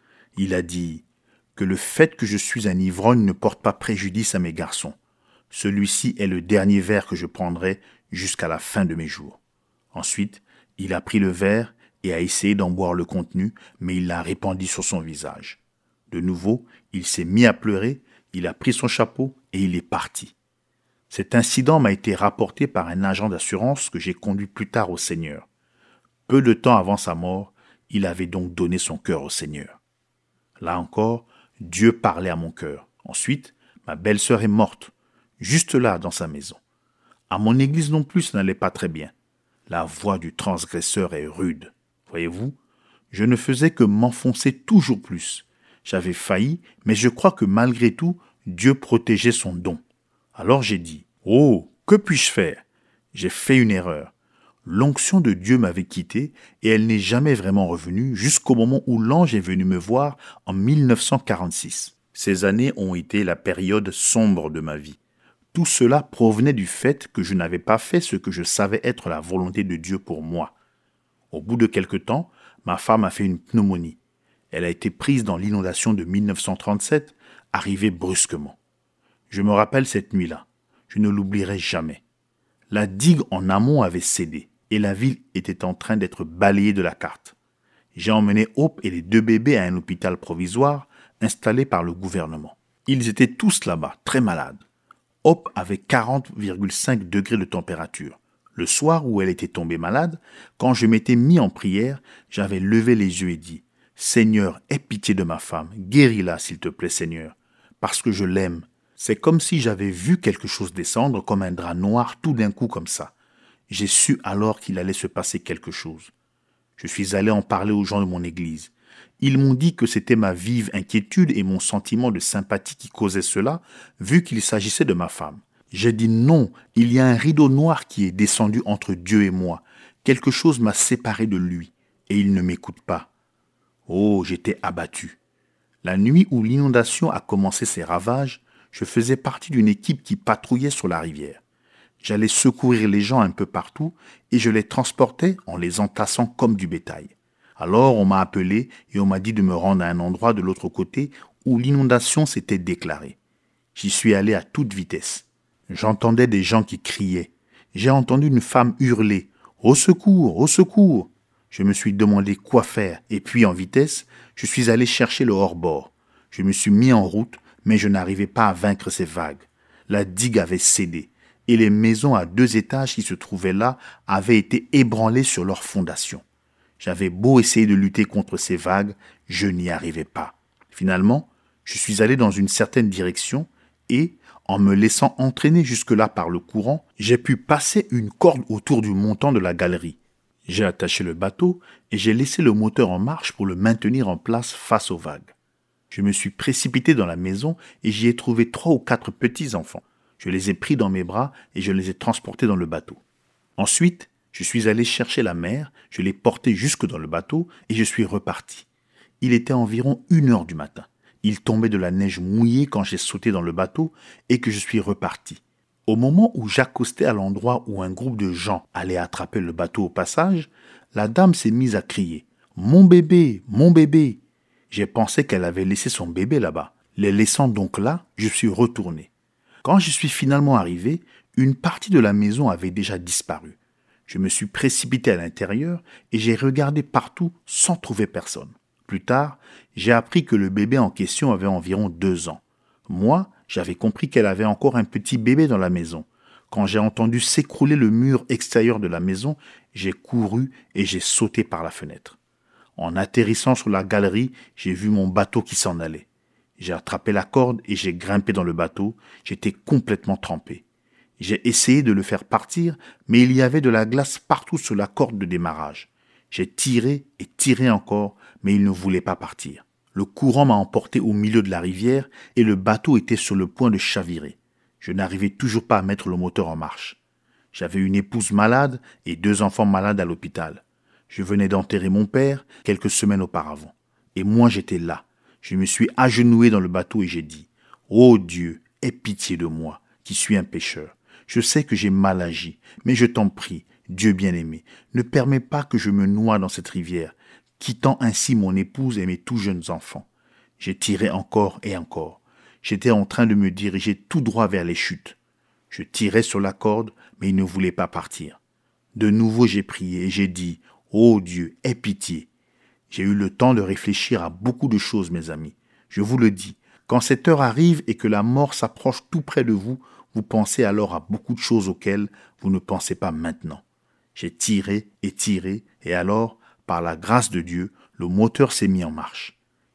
Il a dit que le fait que je suis un ivrogne ne porte pas préjudice à mes garçons. Celui-ci est le dernier verre que je prendrai jusqu'à la fin de mes jours. Ensuite, il a pris le verre et a essayé d'en boire le contenu, mais il l'a répandu sur son visage. De nouveau, il s'est mis à pleurer, il a pris son chapeau et il est parti. Cet incident m'a été rapporté par un agent d'assurance que j'ai conduit plus tard au Seigneur. Peu de temps avant sa mort, il avait donc donné son cœur au Seigneur. Là encore, Dieu parlait à mon cœur. Ensuite, ma belle-sœur est morte. juste là, dans sa maison. À mon église non plus, ça n'allait pas très bien. La voix du transgresseur est rude. Voyez-vous, je ne faisais que m'enfoncer toujours plus. J'avais failli, mais je crois que malgré tout, Dieu protégeait son don. Alors j'ai dit, « Oh, que puis-je faire ?» J'ai fait une erreur. L'onction de Dieu m'avait quitté et elle n'est jamais vraiment revenue jusqu'au moment où l'ange est venu me voir en 1946. Ces années ont été la période sombre de ma vie. Tout cela provenait du fait que je n'avais pas fait ce que je savais être la volonté de Dieu pour moi. Au bout de quelque temps, ma femme a fait une pneumonie. Elle a été prise dans l'inondation de 1937, arrivée brusquement. Je me rappelle cette nuit-là. Je ne l'oublierai jamais. La digue en amont avait cédé et la ville était en train d'être balayée de la carte. J'ai emmené Hope et les 2 bébés à un hôpital provisoire installé par le gouvernement. Ils étaient tous là-bas, très malades. Hope avait 40,5 degrés de température. Le soir où elle était tombée malade, quand je m'étais mis en prière, j'avais levé les yeux et dit « Seigneur, aie pitié de ma femme, guéris-la s'il te plaît Seigneur, parce que je l'aime. » C'est comme si j'avais vu quelque chose descendre comme un drap noir tout d'un coup comme ça. J'ai su alors qu'il allait se passer quelque chose. Je suis allé en parler aux gens de mon église. Ils m'ont dit que c'était ma vive inquiétude et mon sentiment de sympathie qui causaient cela, vu qu'il s'agissait de ma femme. J'ai dit non, il y a un rideau noir qui est descendu entre Dieu et moi. Quelque chose m'a séparé de lui, et il ne m'écoute pas. Oh, j'étais abattu. La nuit où l'inondation a commencé ses ravages, je faisais partie d'une équipe qui patrouillait sur la rivière. J'allais secourir les gens un peu partout et je les transportais en les entassant comme du bétail. Alors on m'a appelé et on m'a dit de me rendre à un endroit de l'autre côté où l'inondation s'était déclarée. J'y suis allé à toute vitesse. J'entendais des gens qui criaient. J'ai entendu une femme hurler « Au secours, au secours !» Je me suis demandé quoi faire et puis en vitesse, je suis allé chercher le hors-bord. Je me suis mis en route, mais je n'arrivais pas à vaincre ces vagues. La digue avait cédé et les maisons à 2 étages qui se trouvaient là avaient été ébranlées sur leurs fondations. J'avais beau essayer de lutter contre ces vagues, je n'y arrivais pas. Finalement, je suis allé dans une certaine direction et, en me laissant entraîner jusque-là par le courant, j'ai pu passer une corde autour du montant de la galerie. J'ai attaché le bateau et j'ai laissé le moteur en marche pour le maintenir en place face aux vagues. Je me suis précipité dans la maison et j'y ai trouvé 3 ou 4 petits-enfants. Je les ai pris dans mes bras et je les ai transportés dans le bateau. Ensuite, je suis allé chercher la mère, je l'ai portée jusque dans le bateau et je suis reparti. Il était environ 1h du matin. Il tombait de la neige mouillée quand j'ai sauté dans le bateau et que je suis reparti. Au moment où j'accostais à l'endroit où un groupe de gens allait attraper le bateau au passage, la dame s'est mise à crier « Mon bébé, mon bébé !» J'ai pensé qu'elle avait laissé son bébé là-bas. Les laissant donc là, je suis retourné. Quand je suis finalement arrivé, une partie de la maison avait déjà disparu. Je me suis précipité à l'intérieur et j'ai regardé partout sans trouver personne. Plus tard, j'ai appris que le bébé en question avait environ 2 ans. Moi, j'avais compris qu'elle avait encore un petit bébé dans la maison. Quand j'ai entendu s'écrouler le mur extérieur de la maison, j'ai couru et j'ai sauté par la fenêtre. En atterrissant sur la galerie, j'ai vu mon bateau qui s'en allait. J'ai attrapé la corde et j'ai grimpé dans le bateau. J'étais complètement trempé. J'ai essayé de le faire partir, mais il y avait de la glace partout sur la corde de démarrage. J'ai tiré et tiré encore, mais il ne voulait pas partir. Le courant m'a emporté au milieu de la rivière et le bateau était sur le point de chavirer. Je n'arrivais toujours pas à mettre le moteur en marche. J'avais une épouse malade et 2 enfants malades à l'hôpital. Je venais d'enterrer mon père quelques semaines auparavant. Et moi j'étais là. Je me suis agenouillé dans le bateau et j'ai dit « Ô Dieu, aie pitié de moi, qui suis un pécheur. Je sais que j'ai mal agi, mais je t'en prie, Dieu bien-aimé, ne permets pas que je me noie dans cette rivière, quittant ainsi mon épouse et mes tout jeunes enfants. » J'ai tiré encore et encore. J'étais en train de me diriger tout droit vers les chutes. Je tirais sur la corde, mais il ne voulait pas partir. De nouveau j'ai prié et j'ai dit « Ô Dieu, aie pitié. » J'ai eu le temps de réfléchir à beaucoup de choses, mes amis. Je vous le dis, quand cette heure arrive et que la mort s'approche tout près de vous, vous pensez alors à beaucoup de choses auxquelles vous ne pensez pas maintenant. J'ai tiré et alors, par la grâce de Dieu, le moteur s'est mis en marche.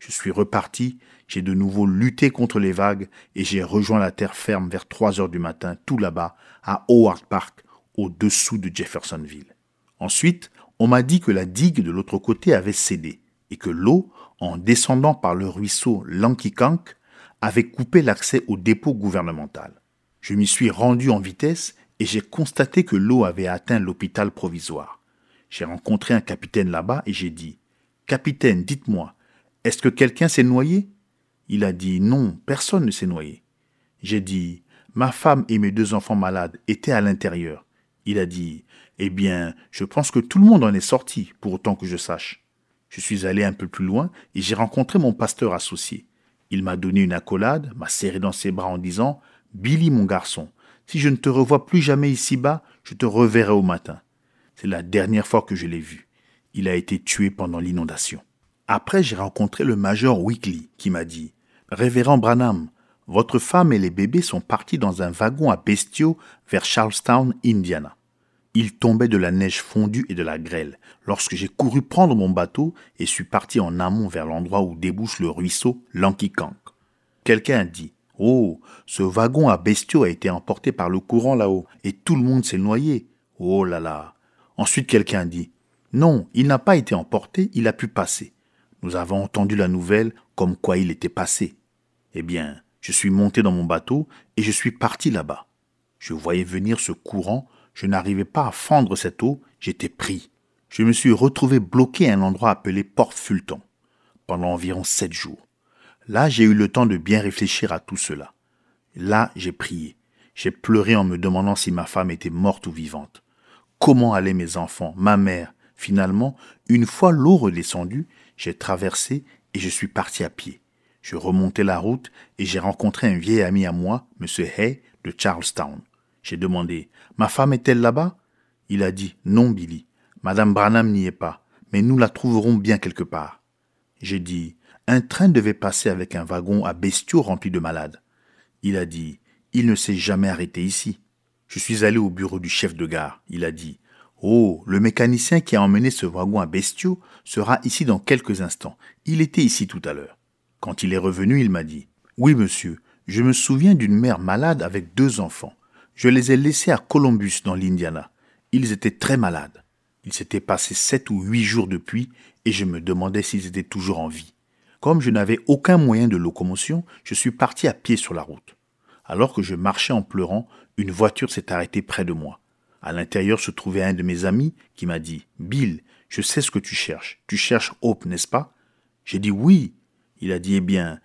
Je suis reparti, j'ai de nouveau lutté contre les vagues et j'ai rejoint la terre ferme vers 3 heures du matin, tout là-bas, à Howard Park, au-dessous de Jeffersonville. Ensuite, on m'a dit que la digue de l'autre côté avait cédé et que l'eau, en descendant par le ruisseau Lankikank, avait coupé l'accès au dépôt gouvernemental. Je m'y suis rendu en vitesse et j'ai constaté que l'eau avait atteint l'hôpital provisoire. J'ai rencontré un capitaine là-bas et j'ai dit « Capitaine, dites-moi, est-ce que quelqu'un s'est noyé ?» Il a dit « Non, personne ne s'est noyé. » J'ai dit « Ma femme et mes 2 enfants malades étaient à l'intérieur. » Il a dit « Eh bien, je pense que tout le monde en est sorti, pour autant que je sache. » Je suis allé un peu plus loin et j'ai rencontré mon pasteur associé. Il m'a donné une accolade, m'a serré dans ses bras en disant « Billy, mon garçon, si je ne te revois plus jamais ici-bas, je te reverrai au matin. » C'est la dernière fois que je l'ai vu. Il a été tué pendant l'inondation. Après, j'ai rencontré le major Weekly qui m'a dit « Révérend Branham, votre femme et les bébés sont partis dans un wagon à bestiaux vers Charlestown, Indiana. Il tombait de la neige fondue et de la grêle lorsque j'ai couru prendre mon bateau et suis parti en amont vers l'endroit où débouche le ruisseau Lankikank. Quelqu'un a dit « Oh, ce wagon à bestiaux a été emporté par le courant là-haut et tout le monde s'est noyé. Oh là là !» Ensuite, quelqu'un a dit « Non, il n'a pas été emporté, il a pu passer. Nous avons entendu la nouvelle comme quoi il était passé. » Eh bien, je suis monté dans mon bateau et je suis parti là-bas. Je voyais venir ce courant, je n'arrivais pas à fendre cette eau, j'étais pris. Je me suis retrouvé bloqué à un endroit appelé Porte Fulton pendant environ 7 jours. Là, j'ai eu le temps de bien réfléchir à tout cela. Là, j'ai prié. J'ai pleuré en me demandant si ma femme était morte ou vivante. Comment allaient mes enfants, ma mère? Finalement, une fois l'eau redescendue, j'ai traversé et je suis parti à pied. Je remontais la route et j'ai rencontré un vieil ami à moi, M. Hay, de Charlestown. J'ai demandé « Ma femme est-elle là-bas ?» Il a dit « Non, Billy, Madame Branham n'y est pas, mais nous la trouverons bien quelque part. » J'ai dit « Un train devait passer avec un wagon à bestiaux rempli de malades. » Il a dit « Il ne s'est jamais arrêté ici. » Je suis allé au bureau du chef de gare. Il a dit « Oh, le mécanicien qui a emmené ce wagon à bestiaux sera ici dans quelques instants. Il était ici tout à l'heure. » Quand il est revenu, il m'a dit « Oui, monsieur, je me souviens d'une mère malade avec 2 enfants. Je les ai laissés à Columbus dans l'Indiana. Ils étaient très malades. Il s'était passé 7 ou 8 jours depuis et je me demandais s'ils étaient toujours en vie. Comme je n'avais aucun moyen de locomotion, je suis parti à pied sur la route. Alors que je marchais en pleurant, une voiture s'est arrêtée près de moi. À l'intérieur se trouvait un de mes amis qui m'a dit « Bill, je sais ce que tu cherches. Tu cherches Hope, n'est-ce pas ?» J'ai dit « Oui. » Il a dit « Eh bien,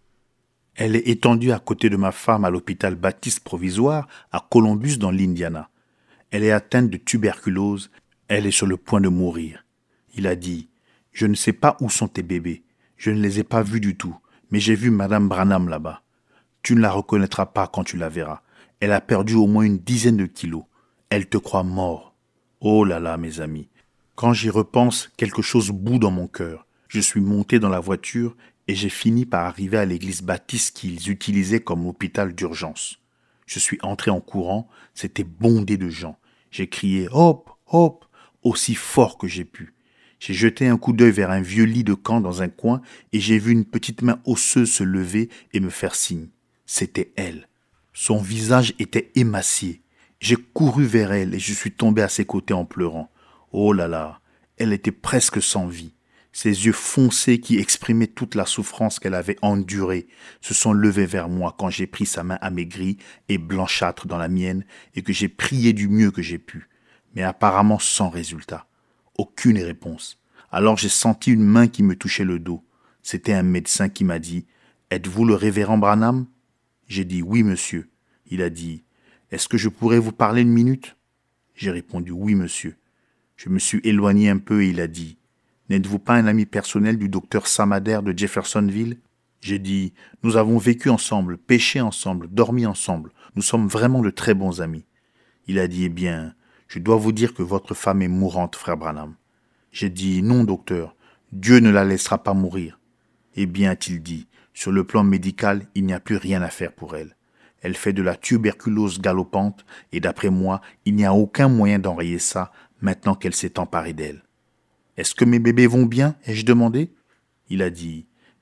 elle est étendue à côté de ma femme à l'hôpital Baptiste provisoire à Columbus dans l'Indiana. Elle est atteinte de tuberculose. Elle est sur le point de mourir. » Il a dit « Je ne sais pas où sont tes bébés. Je ne les ai pas vus du tout, mais j'ai vu Madame Branham là-bas. Tu ne la reconnaîtras pas quand tu la verras. Elle a perdu au moins une 10aine de kilos. Elle te croit mort. » Oh là là, mes amis. Quand j'y repense, quelque chose bout dans mon cœur. Je suis monté dans la voiture et j'ai fini par arriver à l'église baptiste qu'ils utilisaient comme hôpital d'urgence. Je suis entré en courant, c'était bondé de gens. J'ai crié « Hop, hop !» aussi fort que j'ai pu. J'ai jeté un coup d'œil vers un vieux lit de camp dans un coin et j'ai vu une petite main osseuse se lever et me faire signe. C'était elle. Son visage était émacié. J'ai couru vers elle et je suis tombé à ses côtés en pleurant. Oh là là, elle était presque sans vie. Ses yeux foncés qui exprimaient toute la souffrance qu'elle avait endurée se sont levés vers moi quand j'ai pris sa main amaigrie et blanchâtre dans la mienne et que j'ai prié du mieux que j'ai pu, mais apparemment sans résultat. Aucune réponse. Alors j'ai senti une main qui me touchait le dos. C'était un médecin qui m'a dit « Êtes-vous le révérend Branham ?» J'ai dit « Oui, monsieur. » Il a dit « Est-ce que je pourrais vous parler 1 minute ?» J'ai répondu « Oui, monsieur. » Je me suis éloigné un peu et il a dit « N'êtes-vous pas un ami personnel du docteur Samader de Jeffersonville ?» J'ai dit « Nous avons vécu ensemble, péché ensemble, dormi ensemble. Nous sommes vraiment de très bons amis. » Il a dit « Eh bien, je dois vous dire que votre femme est mourante, frère Branham. » J'ai dit « Non, docteur, Dieu ne la laissera pas mourir. » Eh bien, a-t-il dit, sur le plan médical, il n'y a plus rien à faire pour elle. Elle fait de la tuberculose galopante et d'après moi, il n'y a aucun moyen d'enrayer ça maintenant qu'elle s'est emparée d'elle. « Est-ce que mes bébés vont bien ?» ai-je demandé. Il a dit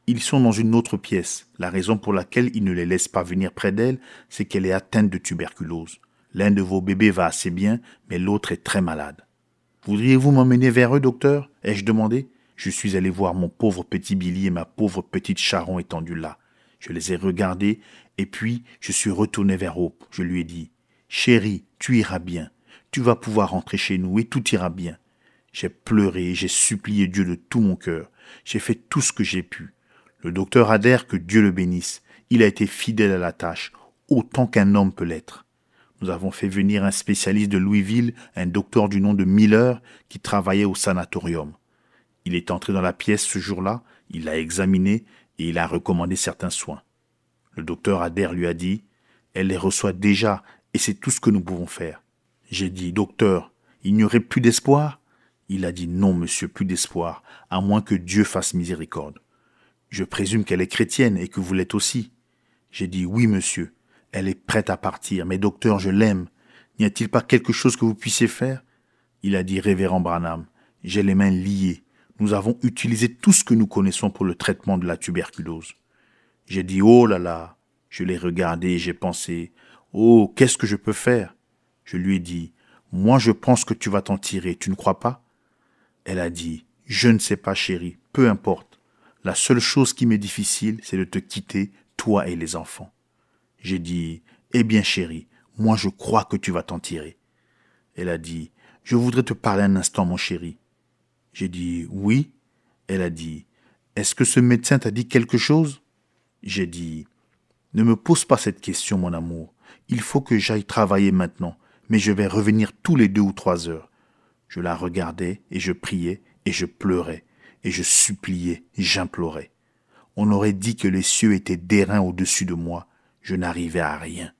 Ils sont dans une autre pièce. La raison pour laquelle ils ne les laissent pas venir près d'elle, c'est qu'elle est atteinte de tuberculose. L'un de vos bébés va assez bien, mais l'autre est très malade. Voudriez-vous m'emmener vers eux, docteur? Ai-je demandé. Je suis allé voir mon pauvre petit Billy et ma pauvre petite Sharon étendus là. Je les ai regardés et puis je suis retourné vers Hope. Je lui ai dit, « Chérie, tu iras bien. Tu vas pouvoir rentrer chez nous et tout ira bien. » J'ai pleuré et j'ai supplié Dieu de tout mon cœur. J'ai fait tout ce que j'ai pu. Le docteur adhère, que Dieu le bénisse. Il a été fidèle à la tâche, autant qu'un homme peut l'être. Nous avons fait venir un spécialiste de Louisville, un docteur du nom de Miller, qui travaillait au sanatorium. Il est entré dans la pièce ce jour-là, il l'a examiné et il a recommandé certains soins. Le docteur Adair lui a dit, « Elle les reçoit déjà et c'est tout ce que nous pouvons faire. » J'ai dit, « Docteur, il n'y aurait plus d'espoir ?» Il a dit, « Non, monsieur, plus d'espoir, à moins que Dieu fasse miséricorde. » Je présume qu'elle est chrétienne et que vous l'êtes aussi. J'ai dit, « Oui, monsieur. » Elle est prête à partir, mais docteur, je l'aime. N'y a-t-il pas quelque chose que vous puissiez faire? Il a dit, Révérend Branham, j'ai les mains liées. Nous avons utilisé tout ce que nous connaissons pour le traitement de la tuberculose. J'ai dit, oh là là. Je l'ai regardé et j'ai pensé, oh, qu'est-ce que je peux faire? Je lui ai dit, moi je pense que tu vas t'en tirer, tu ne crois pas? Elle a dit, je ne sais pas chérie, peu importe. La seule chose qui m'est difficile, c'est de te quitter, toi et les enfants. J'ai dit, eh bien chérie, moi je crois que tu vas t'en tirer. Elle a dit, je voudrais te parler un instant mon chéri. J'ai dit, oui. Elle a dit, est-ce que ce médecin t'a dit quelque chose? J'ai dit, ne me pose pas cette question mon amour. Il faut que j'aille travailler maintenant, mais je vais revenir tous les 2 ou 3 heures. Je la regardais et je priais et je pleurais et je suppliais, j'implorais. On aurait dit que les cieux étaient d'airain au-dessus de moi. Je n'arrivais à rien.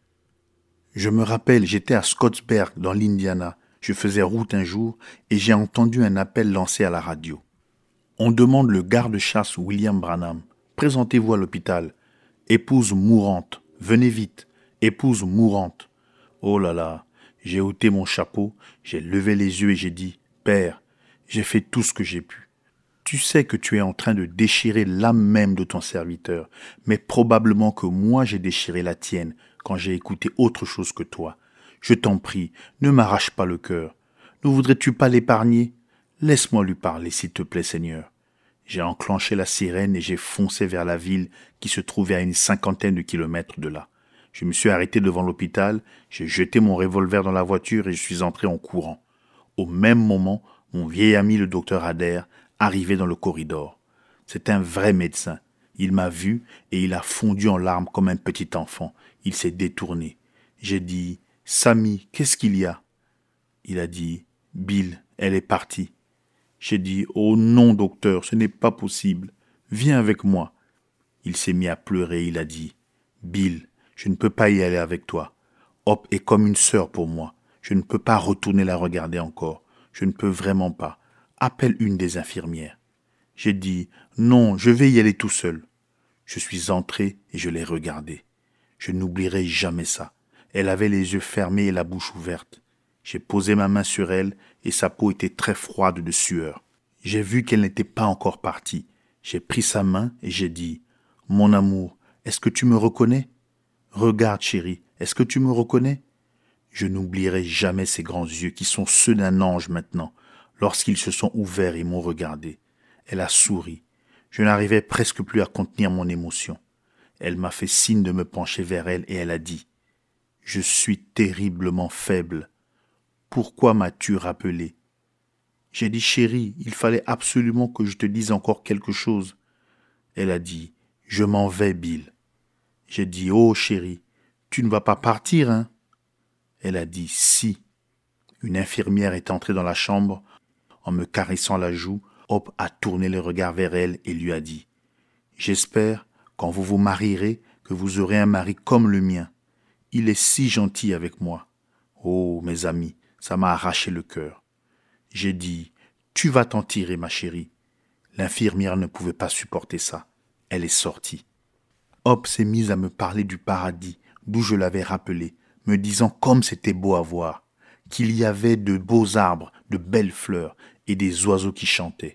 Je me rappelle, j'étais à Scottsburg, dans l'Indiana. Je faisais route un jour et j'ai entendu un appel lancé à la radio. On demande le garde-chasse William Branham. Présentez-vous à l'hôpital. Épouse mourante. Venez vite. Épouse mourante. Oh là là. J'ai ôté mon chapeau, j'ai levé les yeux et j'ai dit, Père, j'ai fait tout ce que j'ai pu. Tu sais que tu es en train de déchirer l'âme même de ton serviteur, mais probablement que moi j'ai déchiré la tienne quand j'ai écouté autre chose que toi. Je t'en prie, ne m'arrache pas le cœur. Ne voudrais-tu pas l'épargner? Laisse-moi lui parler, s'il te plaît, Seigneur. J'ai enclenché la sirène et j'ai foncé vers la ville qui se trouvait à une 50aine de kilomètres de là. Je me suis arrêté devant l'hôpital, j'ai jeté mon revolver dans la voiture et je suis entré en courant. Au même moment, mon vieil ami le docteur Adair arrivé dans le corridor. C'est un vrai médecin. Il m'a vu et il a fondu en larmes comme un petit enfant. Il s'est détourné. J'ai dit, « Sammy, qu'est-ce qu'il y a ?» Il a dit, « Bill, elle est partie. » J'ai dit, « Oh non, docteur, ce n'est pas possible. Viens avec moi. » Il s'est mis à pleurer. Il a dit, « Bill, je ne peux pas y aller avec toi. Hop est comme une sœur pour moi. Je ne peux pas retourner la regarder encore. Je ne peux vraiment pas. Appelle une des infirmières. » J'ai dit, « Non, je vais y aller tout seul. » Je suis entré et je l'ai regardée. Je n'oublierai jamais ça. Elle avait les yeux fermés et la bouche ouverte. J'ai posé ma main sur elle et sa peau était très froide de sueur. J'ai vu qu'elle n'était pas encore partie. J'ai pris sa main et j'ai dit, « Mon amour, est-ce que tu me reconnais? Regarde, chérie, est-ce que tu me reconnais? » Je n'oublierai jamais ces grands yeux qui sont ceux d'un ange maintenant, lorsqu'ils se sont ouverts et m'ont regardé. Elle a souri. Je n'arrivais presque plus à contenir mon émotion. Elle m'a fait signe de me pencher vers elle et elle a dit, « Je suis terriblement faible. Pourquoi m'as-tu rappelé? » J'ai dit, « Chérie, il fallait absolument que je te dise encore quelque chose. » Elle a dit, « Je m'en vais, Bill. » J'ai dit, « Oh, chérie, tu ne vas pas partir, hein? » Elle a dit, « Si. » Une infirmière est entrée dans la chambre. En me caressant la joue, Hop a tourné le regard vers elle et lui a dit, « J'espère, quand vous vous marierez, que vous aurez un mari comme le mien. Il est si gentil avec moi. » Oh, mes amis, ça m'a arraché le cœur. J'ai dit, « Tu vas t'en tirer, ma chérie. » L'infirmière ne pouvait pas supporter ça. Elle est sortie. Hop s'est mise à me parler du paradis, d'où je l'avais rappelé, me disant comme c'était beau à voir, qu'il y avait de beaux arbres, de belles fleurs et des oiseaux qui chantaient.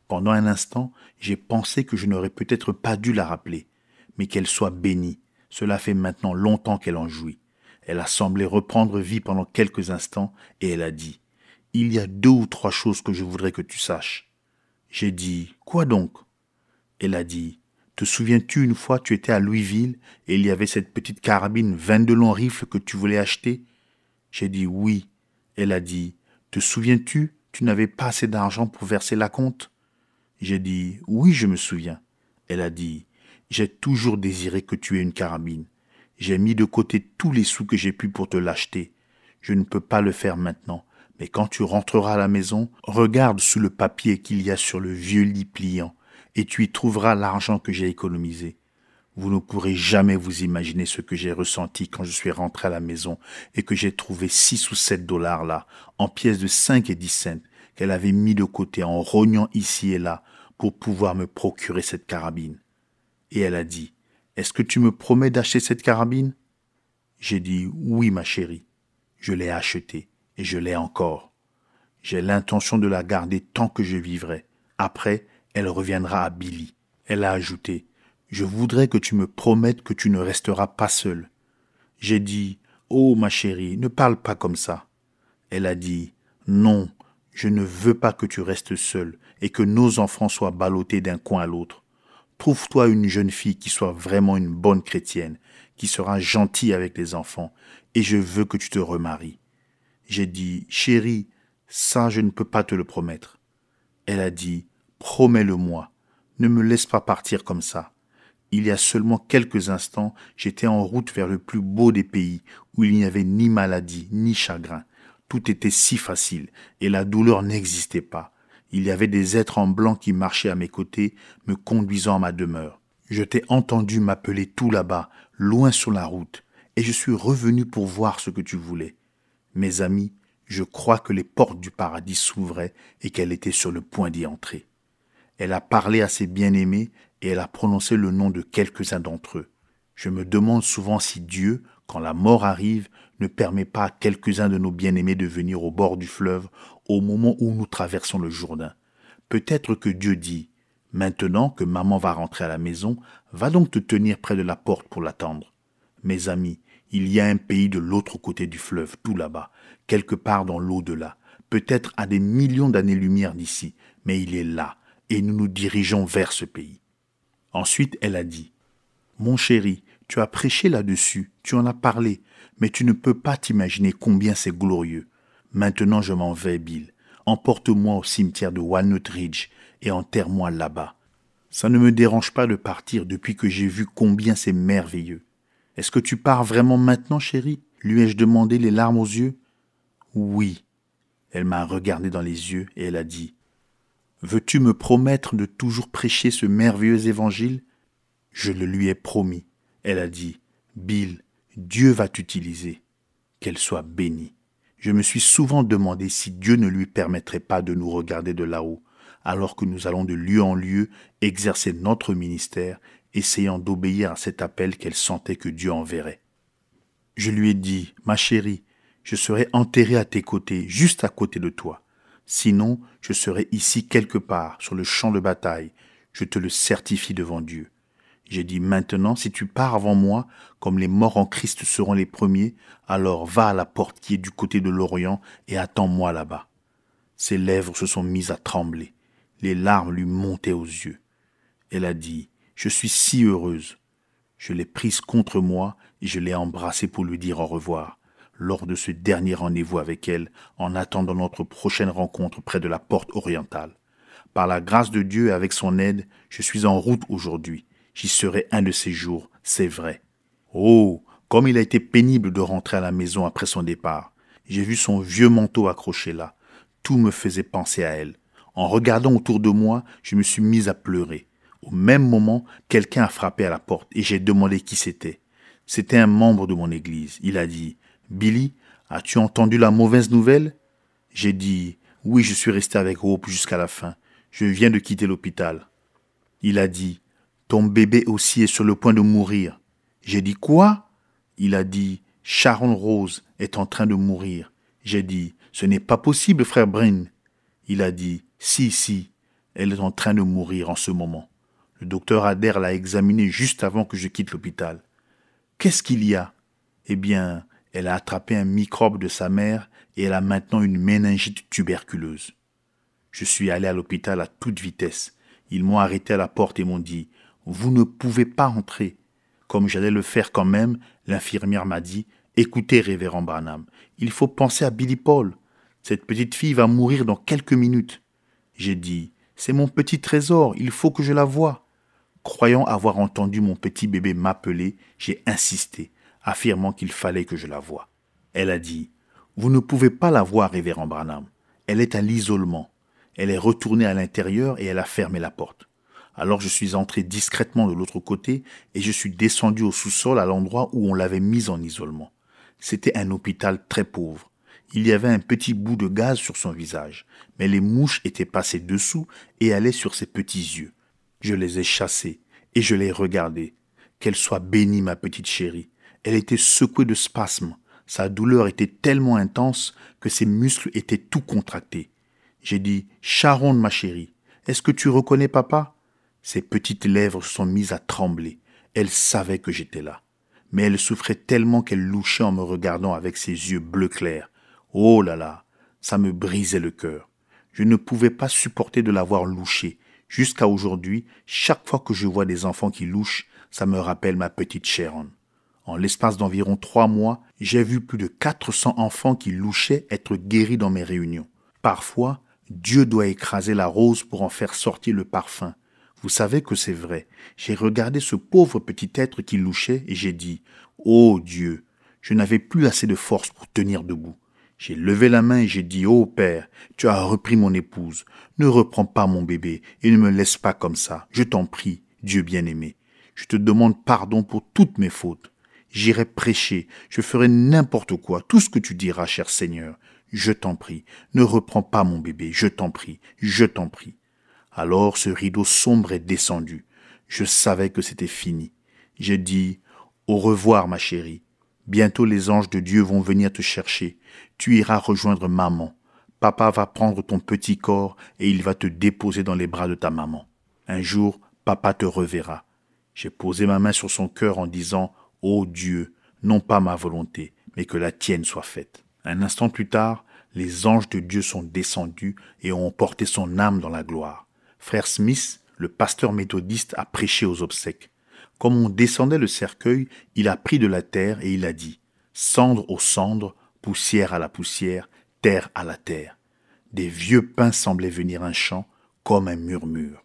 Pendant un instant, j'ai pensé que je n'aurais peut-être pas dû la rappeler, mais qu'elle soit bénie. Cela fait maintenant longtemps qu'elle en jouit. Elle a semblé reprendre vie pendant quelques instants et elle a dit « Il y a 2 ou 3 choses que je voudrais que tu saches. » J'ai dit « Quoi donc ?» Elle a dit « Te souviens-tu une fois tu étais à Louisville et il y avait cette petite carabine 22 longs rifles que tu voulais acheter ?» J'ai dit « Oui. » Elle a dit « Te souviens-tu, tu n'avais pas assez d'argent pour verser l'acompte ?» J'ai dit « Oui, je me souviens. » Elle a dit « J'ai toujours désiré que tu aies une carabine. J'ai mis de côté tous les sous que j'ai pu pour te l'acheter. Je ne peux pas le faire maintenant, mais quand tu rentreras à la maison, regarde sous le papier qu'il y a sur le vieux lit pliant, et tu y trouveras l'argent que j'ai économisé. Vous ne pourrez jamais vous imaginer ce que j'ai ressenti quand je suis rentré à la maison et que j'ai trouvé 6 ou 7 dollars là, en pièces de 5 et 10 cents, qu'elle avait mis de côté en rognant ici et là pour pouvoir me procurer cette carabine. Et elle a dit, « Est-ce que tu me promets d'acheter cette carabine ?» J'ai dit, « Oui, ma chérie. » Je l'ai achetée et je l'ai encore. J'ai l'intention de la garder tant que je vivrai. Après, elle reviendra à Billy. Elle a ajouté, « Je voudrais que tu me promettes que tu ne resteras pas seule. » J'ai dit, « Oh, ma chérie, ne parle pas comme ça. » Elle a dit, « Non, je ne veux pas que tu restes seule et que nos enfants soient ballottés d'un coin à l'autre. Trouve-toi une jeune fille qui soit vraiment une bonne chrétienne, qui sera gentille avec les enfants, et je veux que tu te remaries. » J'ai dit, « Chérie, ça je ne peux pas te le promettre. » Elle a dit, « Promets-le-moi, ne me laisse pas partir comme ça. » Il y a seulement quelques instants, j'étais en route vers le plus beau des pays, où il n'y avait ni maladie, ni chagrin. Tout était si facile, et la douleur n'existait pas. Il y avait des êtres en blanc qui marchaient à mes côtés, me conduisant à ma demeure. Je t'ai entendu m'appeler tout là-bas, loin sur la route, et je suis revenu pour voir ce que tu voulais. Mes amis, je crois que les portes du paradis s'ouvraient et qu'elle était sur le point d'y entrer. Elle a parlé à ses bien-aimés et elle a prononcé le nom de quelques-uns d'entre eux. Je me demande souvent si Dieu, quand la mort arrive, ne permet pas à quelques-uns de nos bien-aimés de venir au bord du fleuve au moment où nous traversons le Jourdain. Peut-être que Dieu dit, « Maintenant que maman va rentrer à la maison, va donc te tenir près de la porte pour l'attendre. » Mes amis, il y a un pays de l'autre côté du fleuve, tout là-bas, quelque part dans l'au-delà, peut-être à des millions d'années-lumière d'ici, mais il est là, et nous nous dirigeons vers ce pays. Ensuite, elle a dit, « Mon chéri, tu as prêché là-dessus, tu en as parlé, mais tu ne peux pas t'imaginer combien c'est glorieux. Maintenant je m'en vais, Bill. Emporte-moi au cimetière de Walnut Ridge et enterre-moi là-bas. Ça ne me dérange pas de partir depuis que j'ai vu combien c'est merveilleux. Est-ce que tu pars vraiment maintenant, chérie ?» lui ai-je demandé, les larmes aux yeux. « Oui. » Elle m'a regardé dans les yeux et elle a dit, « Veux-tu me promettre de toujours prêcher ce merveilleux évangile ?» Je le lui ai promis. Elle a dit, « Bill, Dieu va t'utiliser. » Qu'elle soit bénie. Je me suis souvent demandé si Dieu ne lui permettrait pas de nous regarder de là-haut, alors que nous allons de lieu en lieu exercer notre ministère, essayant d'obéir à cet appel qu'elle sentait que Dieu enverrait. Je lui ai dit, « Ma chérie, je serai enterré à tes côtés, juste à côté de toi. Sinon, je serai ici quelque part, sur le champ de bataille. Je te le certifie devant Dieu. » J'ai dit, « Maintenant, si tu pars avant moi, comme les morts en Christ seront les premiers, alors va à la porte qui est du côté de l'Orient et attends-moi là-bas. » Ses lèvres se sont mises à trembler. Les larmes lui montaient aux yeux. Elle a dit, « Je suis si heureuse. » Je l'ai prise contre moi et je l'ai embrassée pour lui dire au revoir, lors de ce dernier rendez-vous avec elle, en attendant notre prochaine rencontre près de la porte orientale. Par la grâce de Dieu et avec son aide, je suis en route aujourd'hui. J'y serai un de ces jours, c'est vrai. Oh, comme il a été pénible de rentrer à la maison après son départ. J'ai vu son vieux manteau accroché là. Tout me faisait penser à elle. En regardant autour de moi, je me suis mise à pleurer. Au même moment, quelqu'un a frappé à la porte et j'ai demandé qui c'était. C'était un membre de mon église. Il a dit, « Billy, as-tu entendu la mauvaise nouvelle ?» J'ai dit, « Oui, je suis resté avec Hope jusqu'à la fin. Je viens de quitter l'hôpital. » Il a dit, « Ton bébé aussi est sur le point de mourir. » J'ai dit, « Quoi ?» Il a dit, « Sharon Rose est en train de mourir. » J'ai dit, « Ce n'est pas possible, frère Brin. » Il a dit, « Si, si. » Elle est en train de mourir en ce moment. Le docteur Adair l'a examinée juste avant que je quitte l'hôpital. Qu'est-ce qu'il y a? Eh bien, elle a attrapé un microbe de sa mère et elle a maintenant une méningite tuberculeuse. Je suis allé à l'hôpital à toute vitesse. Ils m'ont arrêté à la porte et m'ont dit « Vous ne pouvez pas entrer ». Comme j'allais le faire quand même, l'infirmière m'a dit « Écoutez, révérend Branham, il faut penser à Billy Paul. Cette petite fille va mourir dans quelques minutes. » J'ai dit « C'est mon petit trésor, il faut que je la voie. » Croyant avoir entendu mon petit bébé m'appeler, j'ai insisté, affirmant qu'il fallait que je la voie. Elle a dit « Vous ne pouvez pas la voir, révérend Branham. Elle est à l'isolement. » Elle est retournée à l'intérieur et elle a fermé la porte. Alors je suis entré discrètement de l'autre côté et je suis descendu au sous-sol à l'endroit où on l'avait mise en isolement. C'était un hôpital très pauvre. Il y avait un petit bout de gaz sur son visage, mais les mouches étaient passées dessous et allaient sur ses petits yeux. Je les ai chassées et je l'ai regardée. Qu'elle soit bénie, ma petite chérie. Elle était secouée de spasmes. Sa douleur était tellement intense que ses muscles étaient tout contractés. J'ai dit « Sharon, ma chérie, est-ce que tu reconnais papa ?» Ses petites lèvres se sont mises à trembler. Elle savait que j'étais là. Mais elle souffrait tellement qu'elle louchait en me regardant avec ses yeux bleu clair. Oh là là, ça me brisait le cœur. Je ne pouvais pas supporter de la voir loucher. Jusqu'à aujourd'hui, chaque fois que je vois des enfants qui louchent, ça me rappelle ma petite Sharon. En l'espace d'environ 3 mois, j'ai vu plus de 400 enfants qui louchaient être guéris dans mes réunions. Parfois, Dieu doit écraser la rose pour en faire sortir le parfum. Vous savez que c'est vrai. J'ai regardé ce pauvre petit être qui louchait et j'ai dit « Oh Dieu !» Je n'avais plus assez de force pour tenir debout. J'ai levé la main et j'ai dit « Oh Père, tu as repris mon épouse. Ne reprends pas mon bébé et ne me laisse pas comme ça. Je t'en prie, Dieu bien-aimé. Je te demande pardon pour toutes mes fautes. J'irai prêcher, je ferai n'importe quoi, tout ce que tu diras, cher Seigneur. Je t'en prie, ne reprends pas mon bébé, je t'en prie, je t'en prie. » Alors ce rideau sombre est descendu. Je savais que c'était fini. J'ai dit « Au revoir, ma chérie. Bientôt les anges de Dieu vont venir te chercher. Tu iras rejoindre maman. Papa va prendre ton petit corps et il va te déposer dans les bras de ta maman. Un jour, papa te reverra. » J'ai posé ma main sur son cœur en disant « Ô Dieu, non pas ma volonté, mais que la tienne soit faite. » Un instant plus tard, les anges de Dieu sont descendus et ont emporté son âme dans la gloire. Frère Smith, le pasteur méthodiste, a prêché aux obsèques. Comme on descendait le cercueil, il a pris de la terre et il a dit « Cendre aux cendres, poussière à la poussière, terre à la terre. » Des vieux pins semblaient venir un chant comme un murmure.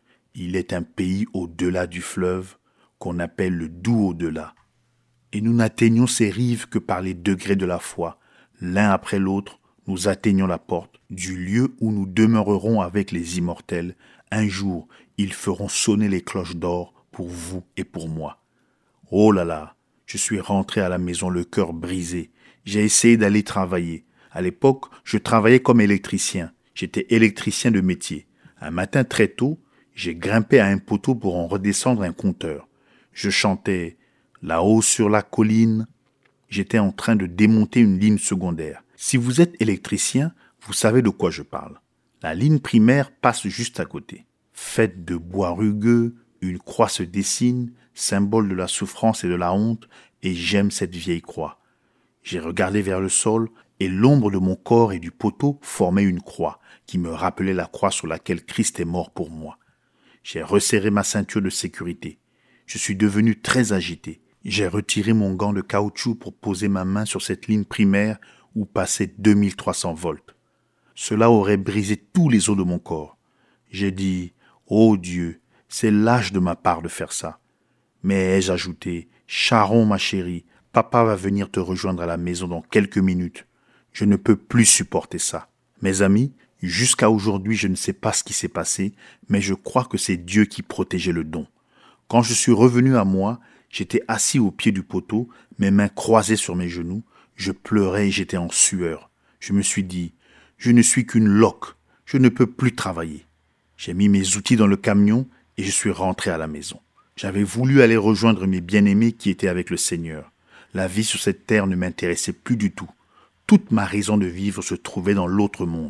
Il est un pays au-delà du fleuve qu'on appelle le doux au-delà. Et nous n'atteignons ces rives que par les degrés de la foi. L'un après l'autre, nous atteignons la porte du lieu où nous demeurerons avec les immortels. Un jour, ils feront sonner les cloches d'or pour vous et pour moi. Oh là là, je suis rentré à la maison le cœur brisé. J'ai essayé d'aller travailler. À l'époque, je travaillais comme électricien. J'étais électricien de métier. Un matin très tôt, j'ai grimpé à un poteau pour en redescendre un compteur. Je chantais « Là-haut sur la colline ». J'étais en train de démonter une ligne secondaire. Si vous êtes électricien, vous savez de quoi je parle. La ligne primaire passe juste à côté. Faite de bois rugueux, une croix se dessine, symbole de la souffrance et de la honte, et j'aime cette vieille croix. J'ai regardé vers le sol, et l'ombre de mon corps et du poteau formait une croix, qui me rappelait la croix sur laquelle Christ est mort pour moi. J'ai resserré ma ceinture de sécurité. Je suis devenu très agité. J'ai retiré mon gant de caoutchouc pour poser ma main sur cette ligne primaire où passaient 2300 volts. Cela aurait brisé tous les os de mon corps. J'ai dit « Oh Dieu, c'est lâche de ma part de faire ça. » Mais ai-je ajouté « Sharon, ma chérie, papa va venir te rejoindre à la maison dans quelques minutes. Je ne peux plus supporter ça. » Mes amis, jusqu'à aujourd'hui, je ne sais pas ce qui s'est passé, mais je crois que c'est Dieu qui protégeait le don. Quand je suis revenu à moi, j'étais assis au pied du poteau, mes mains croisées sur mes genoux, je pleurais et j'étais en sueur. Je me suis dit, je ne suis qu'une loque, je ne peux plus travailler. J'ai mis mes outils dans le camion et je suis rentré à la maison. J'avais voulu aller rejoindre mes bien-aimés qui étaient avec le Seigneur. La vie sur cette terre ne m'intéressait plus du tout. Toute ma raison de vivre se trouvait dans l'autre monde.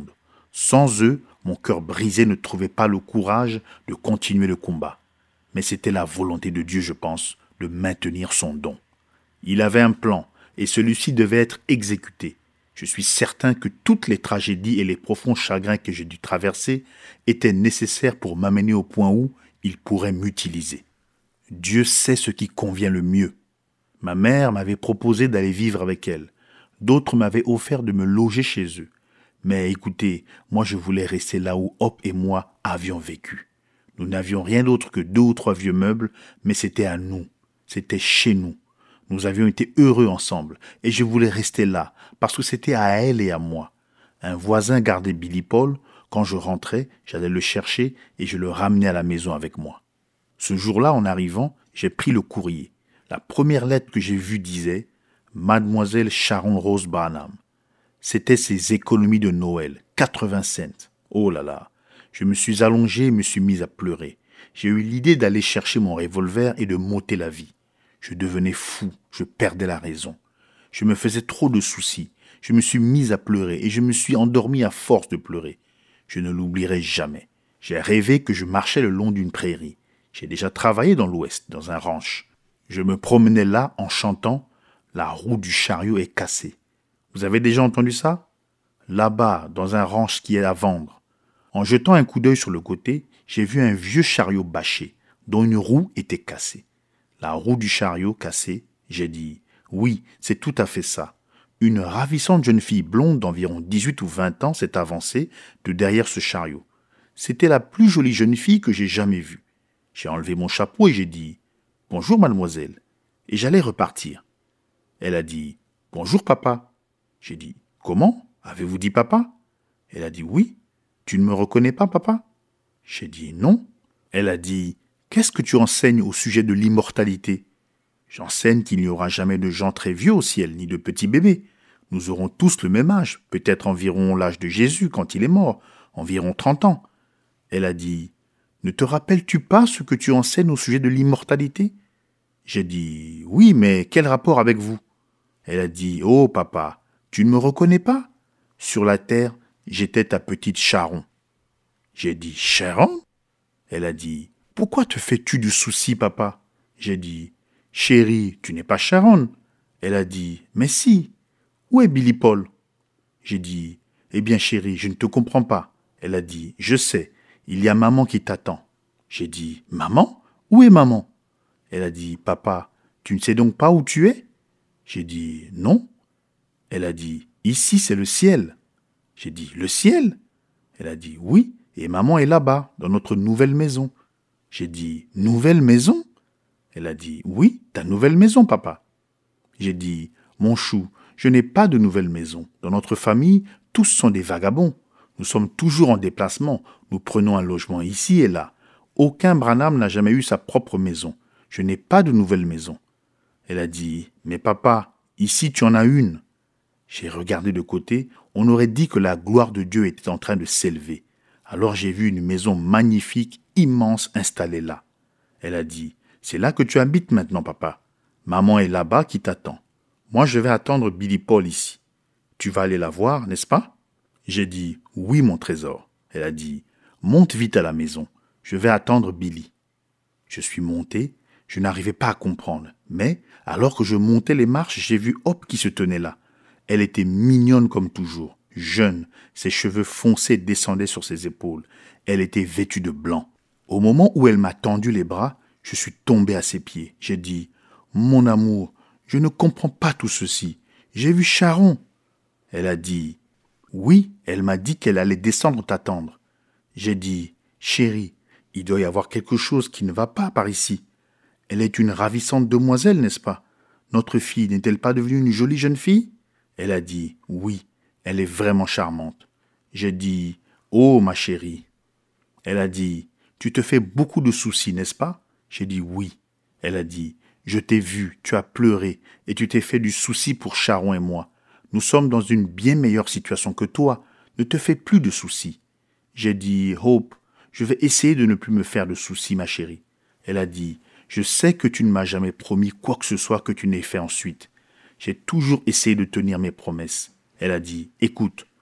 Sans eux, mon cœur brisé ne trouvait pas le courage de continuer le combat. Mais c'était la volonté de Dieu, je pense, de maintenir son don. Il avait un plan, et celui-ci devait être exécuté. Je suis certain que toutes les tragédies et les profonds chagrins que j'ai dû traverser étaient nécessaires pour m'amener au point où il pourrait m'utiliser. Dieu sait ce qui convient le mieux. Ma mère m'avait proposé d'aller vivre avec elle. D'autres m'avaient offert de me loger chez eux. Mais écoutez, moi je voulais rester là où Hop et moi avions vécu. Nous n'avions rien d'autre que 2 ou 3 vieux meubles, mais c'était à nous. C'était chez nous. Nous avions été heureux ensemble, et je voulais rester là, parce que c'était à elle et à moi. Un voisin gardait Billy Paul. Quand je rentrais, j'allais le chercher et je le ramenais à la maison avec moi. Ce jour-là, en arrivant, j'ai pris le courrier. La première lettre que j'ai vue disait « Mademoiselle Sharon Rose Branham ». C'était ses économies de Noël, 80 cents. Oh là là! Je me suis allongé et me suis mis à pleurer. J'ai eu l'idée d'aller chercher mon revolver et de m'ôter la vie. Je devenais fou, je perdais la raison. Je me faisais trop de soucis. Je me suis mis à pleurer et je me suis endormi à force de pleurer. Je ne l'oublierai jamais. J'ai rêvé que je marchais le long d'une prairie. J'ai déjà travaillé dans l'Ouest, dans un ranch. Je me promenais là en chantant « La roue du chariot est cassée ». Vous avez déjà entendu ça? Là-bas, dans un ranch qui est à vendre. En jetant un coup d'œil sur le côté, j'ai vu un vieux chariot bâché, dont une roue était cassée. La roue du chariot cassée, j'ai dit « Oui, c'est tout à fait ça ». Une ravissante jeune fille blonde d'environ 18 ou 20 ans s'est avancée de derrière ce chariot. C'était la plus jolie jeune fille que j'ai jamais vue. J'ai enlevé mon chapeau et j'ai dit « Bonjour mademoiselle » et j'allais repartir. Elle a dit « Bonjour papa ». J'ai dit « Comment? Avez-vous dit papa ?» Elle a dit « Oui. Tu ne me reconnais pas papa ?» J'ai dit « Non. » Elle a dit « Qu'est-ce que tu enseignes au sujet de l'immortalité ?» J'enseigne qu'il n'y aura jamais de gens très vieux au ciel, ni de petits bébés. Nous aurons tous le même âge, peut-être environ l'âge de Jésus quand il est mort, environ 30 ans. Elle a dit « Ne te rappelles-tu pas ce que tu enseignes au sujet de l'immortalité ?» J'ai dit « Oui, mais quel rapport avec vous ?» Elle a dit « Oh papa, tu ne me reconnais pas? Sur la terre, j'étais ta petite Sharon. » J'ai dit « Sharon ?» Elle a dit « Pourquoi te fais-tu du souci, papa ?» J'ai dit « Chérie, tu n'es pas Sharon. » Elle a dit « Mais si. Où est Billy Paul ?» J'ai dit « Eh bien chérie, je ne te comprends pas. » Elle a dit « Je sais, il y a maman qui t'attend. » J'ai dit « Maman? Où est maman ?» Elle a dit « Papa, tu ne sais donc pas où tu es ?» J'ai dit « Non. » Elle a dit « Ici, c'est le ciel. » J'ai dit « Le ciel ?» Elle a dit « Oui, et maman est là-bas, dans notre nouvelle maison. » J'ai dit « Nouvelle maison ?» Elle a dit « Oui, ta nouvelle maison, papa. » J'ai dit « Mon chou, je n'ai pas de nouvelle maison. Dans notre famille, tous sont des vagabonds. Nous sommes toujours en déplacement. Nous prenons un logement ici et là. Aucun Branham n'a jamais eu sa propre maison. Je n'ai pas de nouvelle maison. » Elle a dit « Mais papa, ici tu en as une. » J'ai regardé de côté. On aurait dit que la gloire de Dieu était en train de s'élever. Alors j'ai vu une maison magnifique, immense, installée là. Elle a dit « C'est là que tu habites maintenant, papa. Maman est là-bas qui t'attend. Moi, je vais attendre Billy Paul ici. Tu vas aller la voir, n'est-ce pas? » J'ai dit « Oui, mon trésor. » Elle a dit « Monte vite à la maison. Je vais attendre Billy. » Je suis monté. Je n'arrivais pas à comprendre. Mais, alors que je montais les marches, j'ai vu Hop qui se tenait là. Elle était mignonne comme toujours, jeune. Ses cheveux foncés descendaient sur ses épaules. Elle était vêtue de blanc. Au moment où elle m'a tendu les bras, je suis tombé à ses pieds. J'ai dit « Mon amour, je ne comprends pas tout ceci. J'ai vu Sharon. » Elle a dit « Oui, elle m'a dit qu'elle allait descendre t'attendre. » J'ai dit « Chérie, il doit y avoir quelque chose qui ne va pas par ici. Elle est une ravissante demoiselle, n'est-ce pas? Notre fille n'est-elle pas devenue une jolie jeune fille? » Elle a dit « Oui, elle est vraiment charmante. » J'ai dit « Oh, ma chérie. » Elle a dit « Tu te fais beaucoup de soucis, n'est-ce pas? » J'ai dit « Oui. » Elle a dit « Je t'ai vu, tu as pleuré et tu t'es fait du souci pour Sharon et moi. Nous sommes dans une bien meilleure situation que toi. Ne te fais plus de soucis. » J'ai dit « Hope, je vais essayer de ne plus me faire de soucis, ma chérie. » Elle a dit « Je sais que tu ne m'as jamais promis quoi que ce soit que tu n'aies fait ensuite. J'ai toujours essayé de tenir mes promesses. » Elle a dit « Écoute,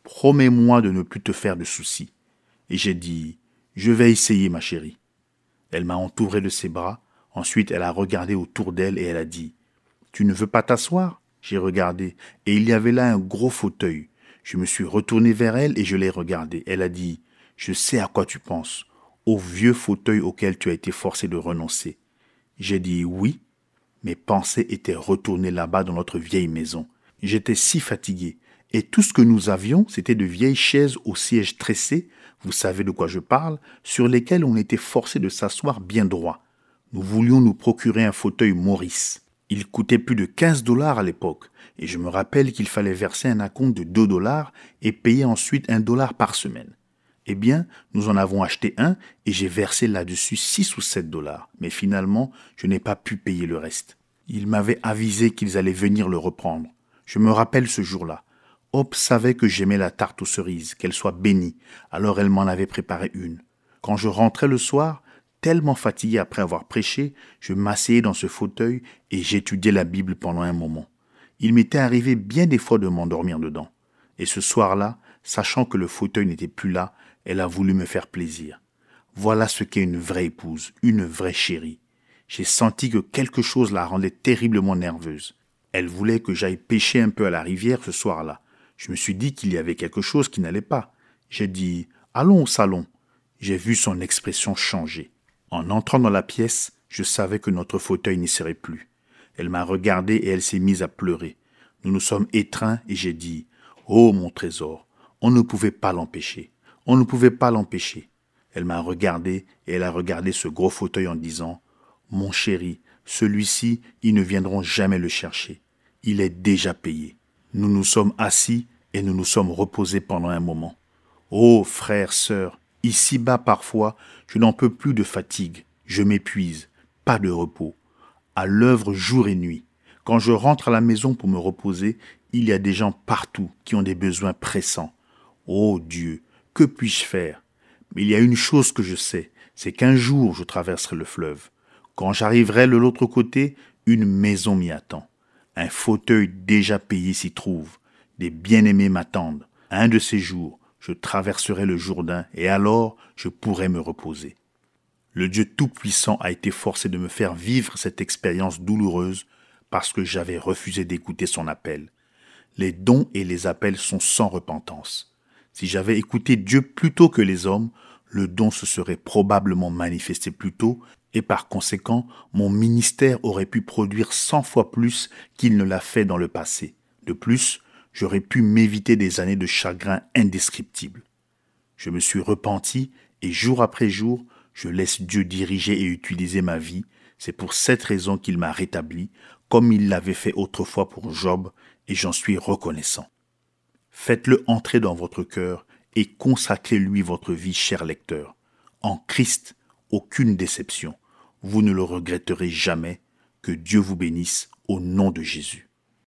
Promets-moi de ne plus te faire de soucis. Et j'ai dit, je vais essayer, ma chérie. Elle m'a entouré de ses bras. Ensuite, elle a regardé autour d'elle et elle a dit, tu ne veux pas t'asseoir? J'ai regardé et il y avait là un gros fauteuil. Je me suis retourné vers elle et je l'ai regardé. Elle a dit, je sais à quoi tu penses, au vieux fauteuil auquel tu as été forcé de renoncer. J'ai dit oui. Mes pensées étaient retournées là-bas dans notre vieille maison. J'étais si fatigué. Et tout ce que nous avions, c'était de vieilles chaises au siège tressé, vous savez de quoi je parle, sur lesquelles on était forcé de s'asseoir bien droit. Nous voulions nous procurer un fauteuil Maurice. Il coûtait plus de 15 $ à l'époque, et je me rappelle qu'il fallait verser un acompte de 2 $ et payer ensuite 1 $ par semaine. Eh bien, nous en avons acheté un et j'ai versé là-dessus 6 ou 7 $. Mais finalement, je n'ai pas pu payer le reste. Ils m'avaient avisé qu'ils allaient venir le reprendre. Je me rappelle ce jour-là. Hope savait que j'aimais la tarte aux cerises, qu'elle soit bénie, alors elle m'en avait préparé une. Quand je rentrais le soir, tellement fatigué après avoir prêché, je m'asseyais dans ce fauteuil et j'étudiais la Bible pendant un moment. Il m'était arrivé bien des fois de m'endormir dedans. Et ce soir-là, sachant que le fauteuil n'était plus là, elle a voulu me faire plaisir. Voilà ce qu'est une vraie épouse, une vraie chérie. J'ai senti que quelque chose la rendait terriblement nerveuse. Elle voulait que j'aille pêcher un peu à la rivière ce soir-là. Je me suis dit qu'il y avait quelque chose qui n'allait pas. J'ai dit « Allons au salon ». J'ai vu son expression changer. En entrant dans la pièce, je savais que notre fauteuil n'y serait plus. Elle m'a regardé et elle s'est mise à pleurer. Nous nous sommes étreints et j'ai dit « Oh mon trésor, on ne pouvait pas l'empêcher. On ne pouvait pas l'empêcher. » Elle m'a regardé et elle a regardé ce gros fauteuil en disant « Mon chéri, celui-ci, ils ne viendront jamais le chercher. Il est déjà payé. » Nous nous sommes assis et nous nous sommes reposés pendant un moment. Oh, frères, sœurs, ici-bas parfois, je n'en peux plus de fatigue. Je m'épuise. Pas de repos. À l'œuvre jour et nuit. Quand je rentre à la maison pour me reposer, il y a des gens partout qui ont des besoins pressants. Oh Dieu, que puis-je faire? Mais il y a une chose que je sais, c'est qu'un jour je traverserai le fleuve. Quand j'arriverai de l'autre côté, une maison m'y attend. Un fauteuil déjà payé s'y trouve. Des bien-aimés m'attendent. Un de ces jours, je traverserai le Jourdain et alors je pourrai me reposer. Le Dieu Tout-Puissant a été forcé de me faire vivre cette expérience douloureuse parce que j'avais refusé d'écouter son appel. Les dons et les appels sont sans repentance. Si j'avais écouté Dieu plus tôt que les hommes, le don se serait probablement manifesté plus tôt et par conséquent, mon ministère aurait pu produire 100 fois plus qu'il ne l'a fait dans le passé. De plus, j'aurais pu m'éviter des années de chagrin indescriptibles. Je me suis repenti et jour après jour, je laisse Dieu diriger et utiliser ma vie. C'est pour cette raison qu'il m'a rétabli, comme il l'avait fait autrefois pour Job, et j'en suis reconnaissant. Faites-le entrer dans votre cœur et consacrez-lui votre vie, cher lecteur. En Christ, aucune déception. Vous ne le regretterez jamais. Que Dieu vous bénisse au nom de Jésus.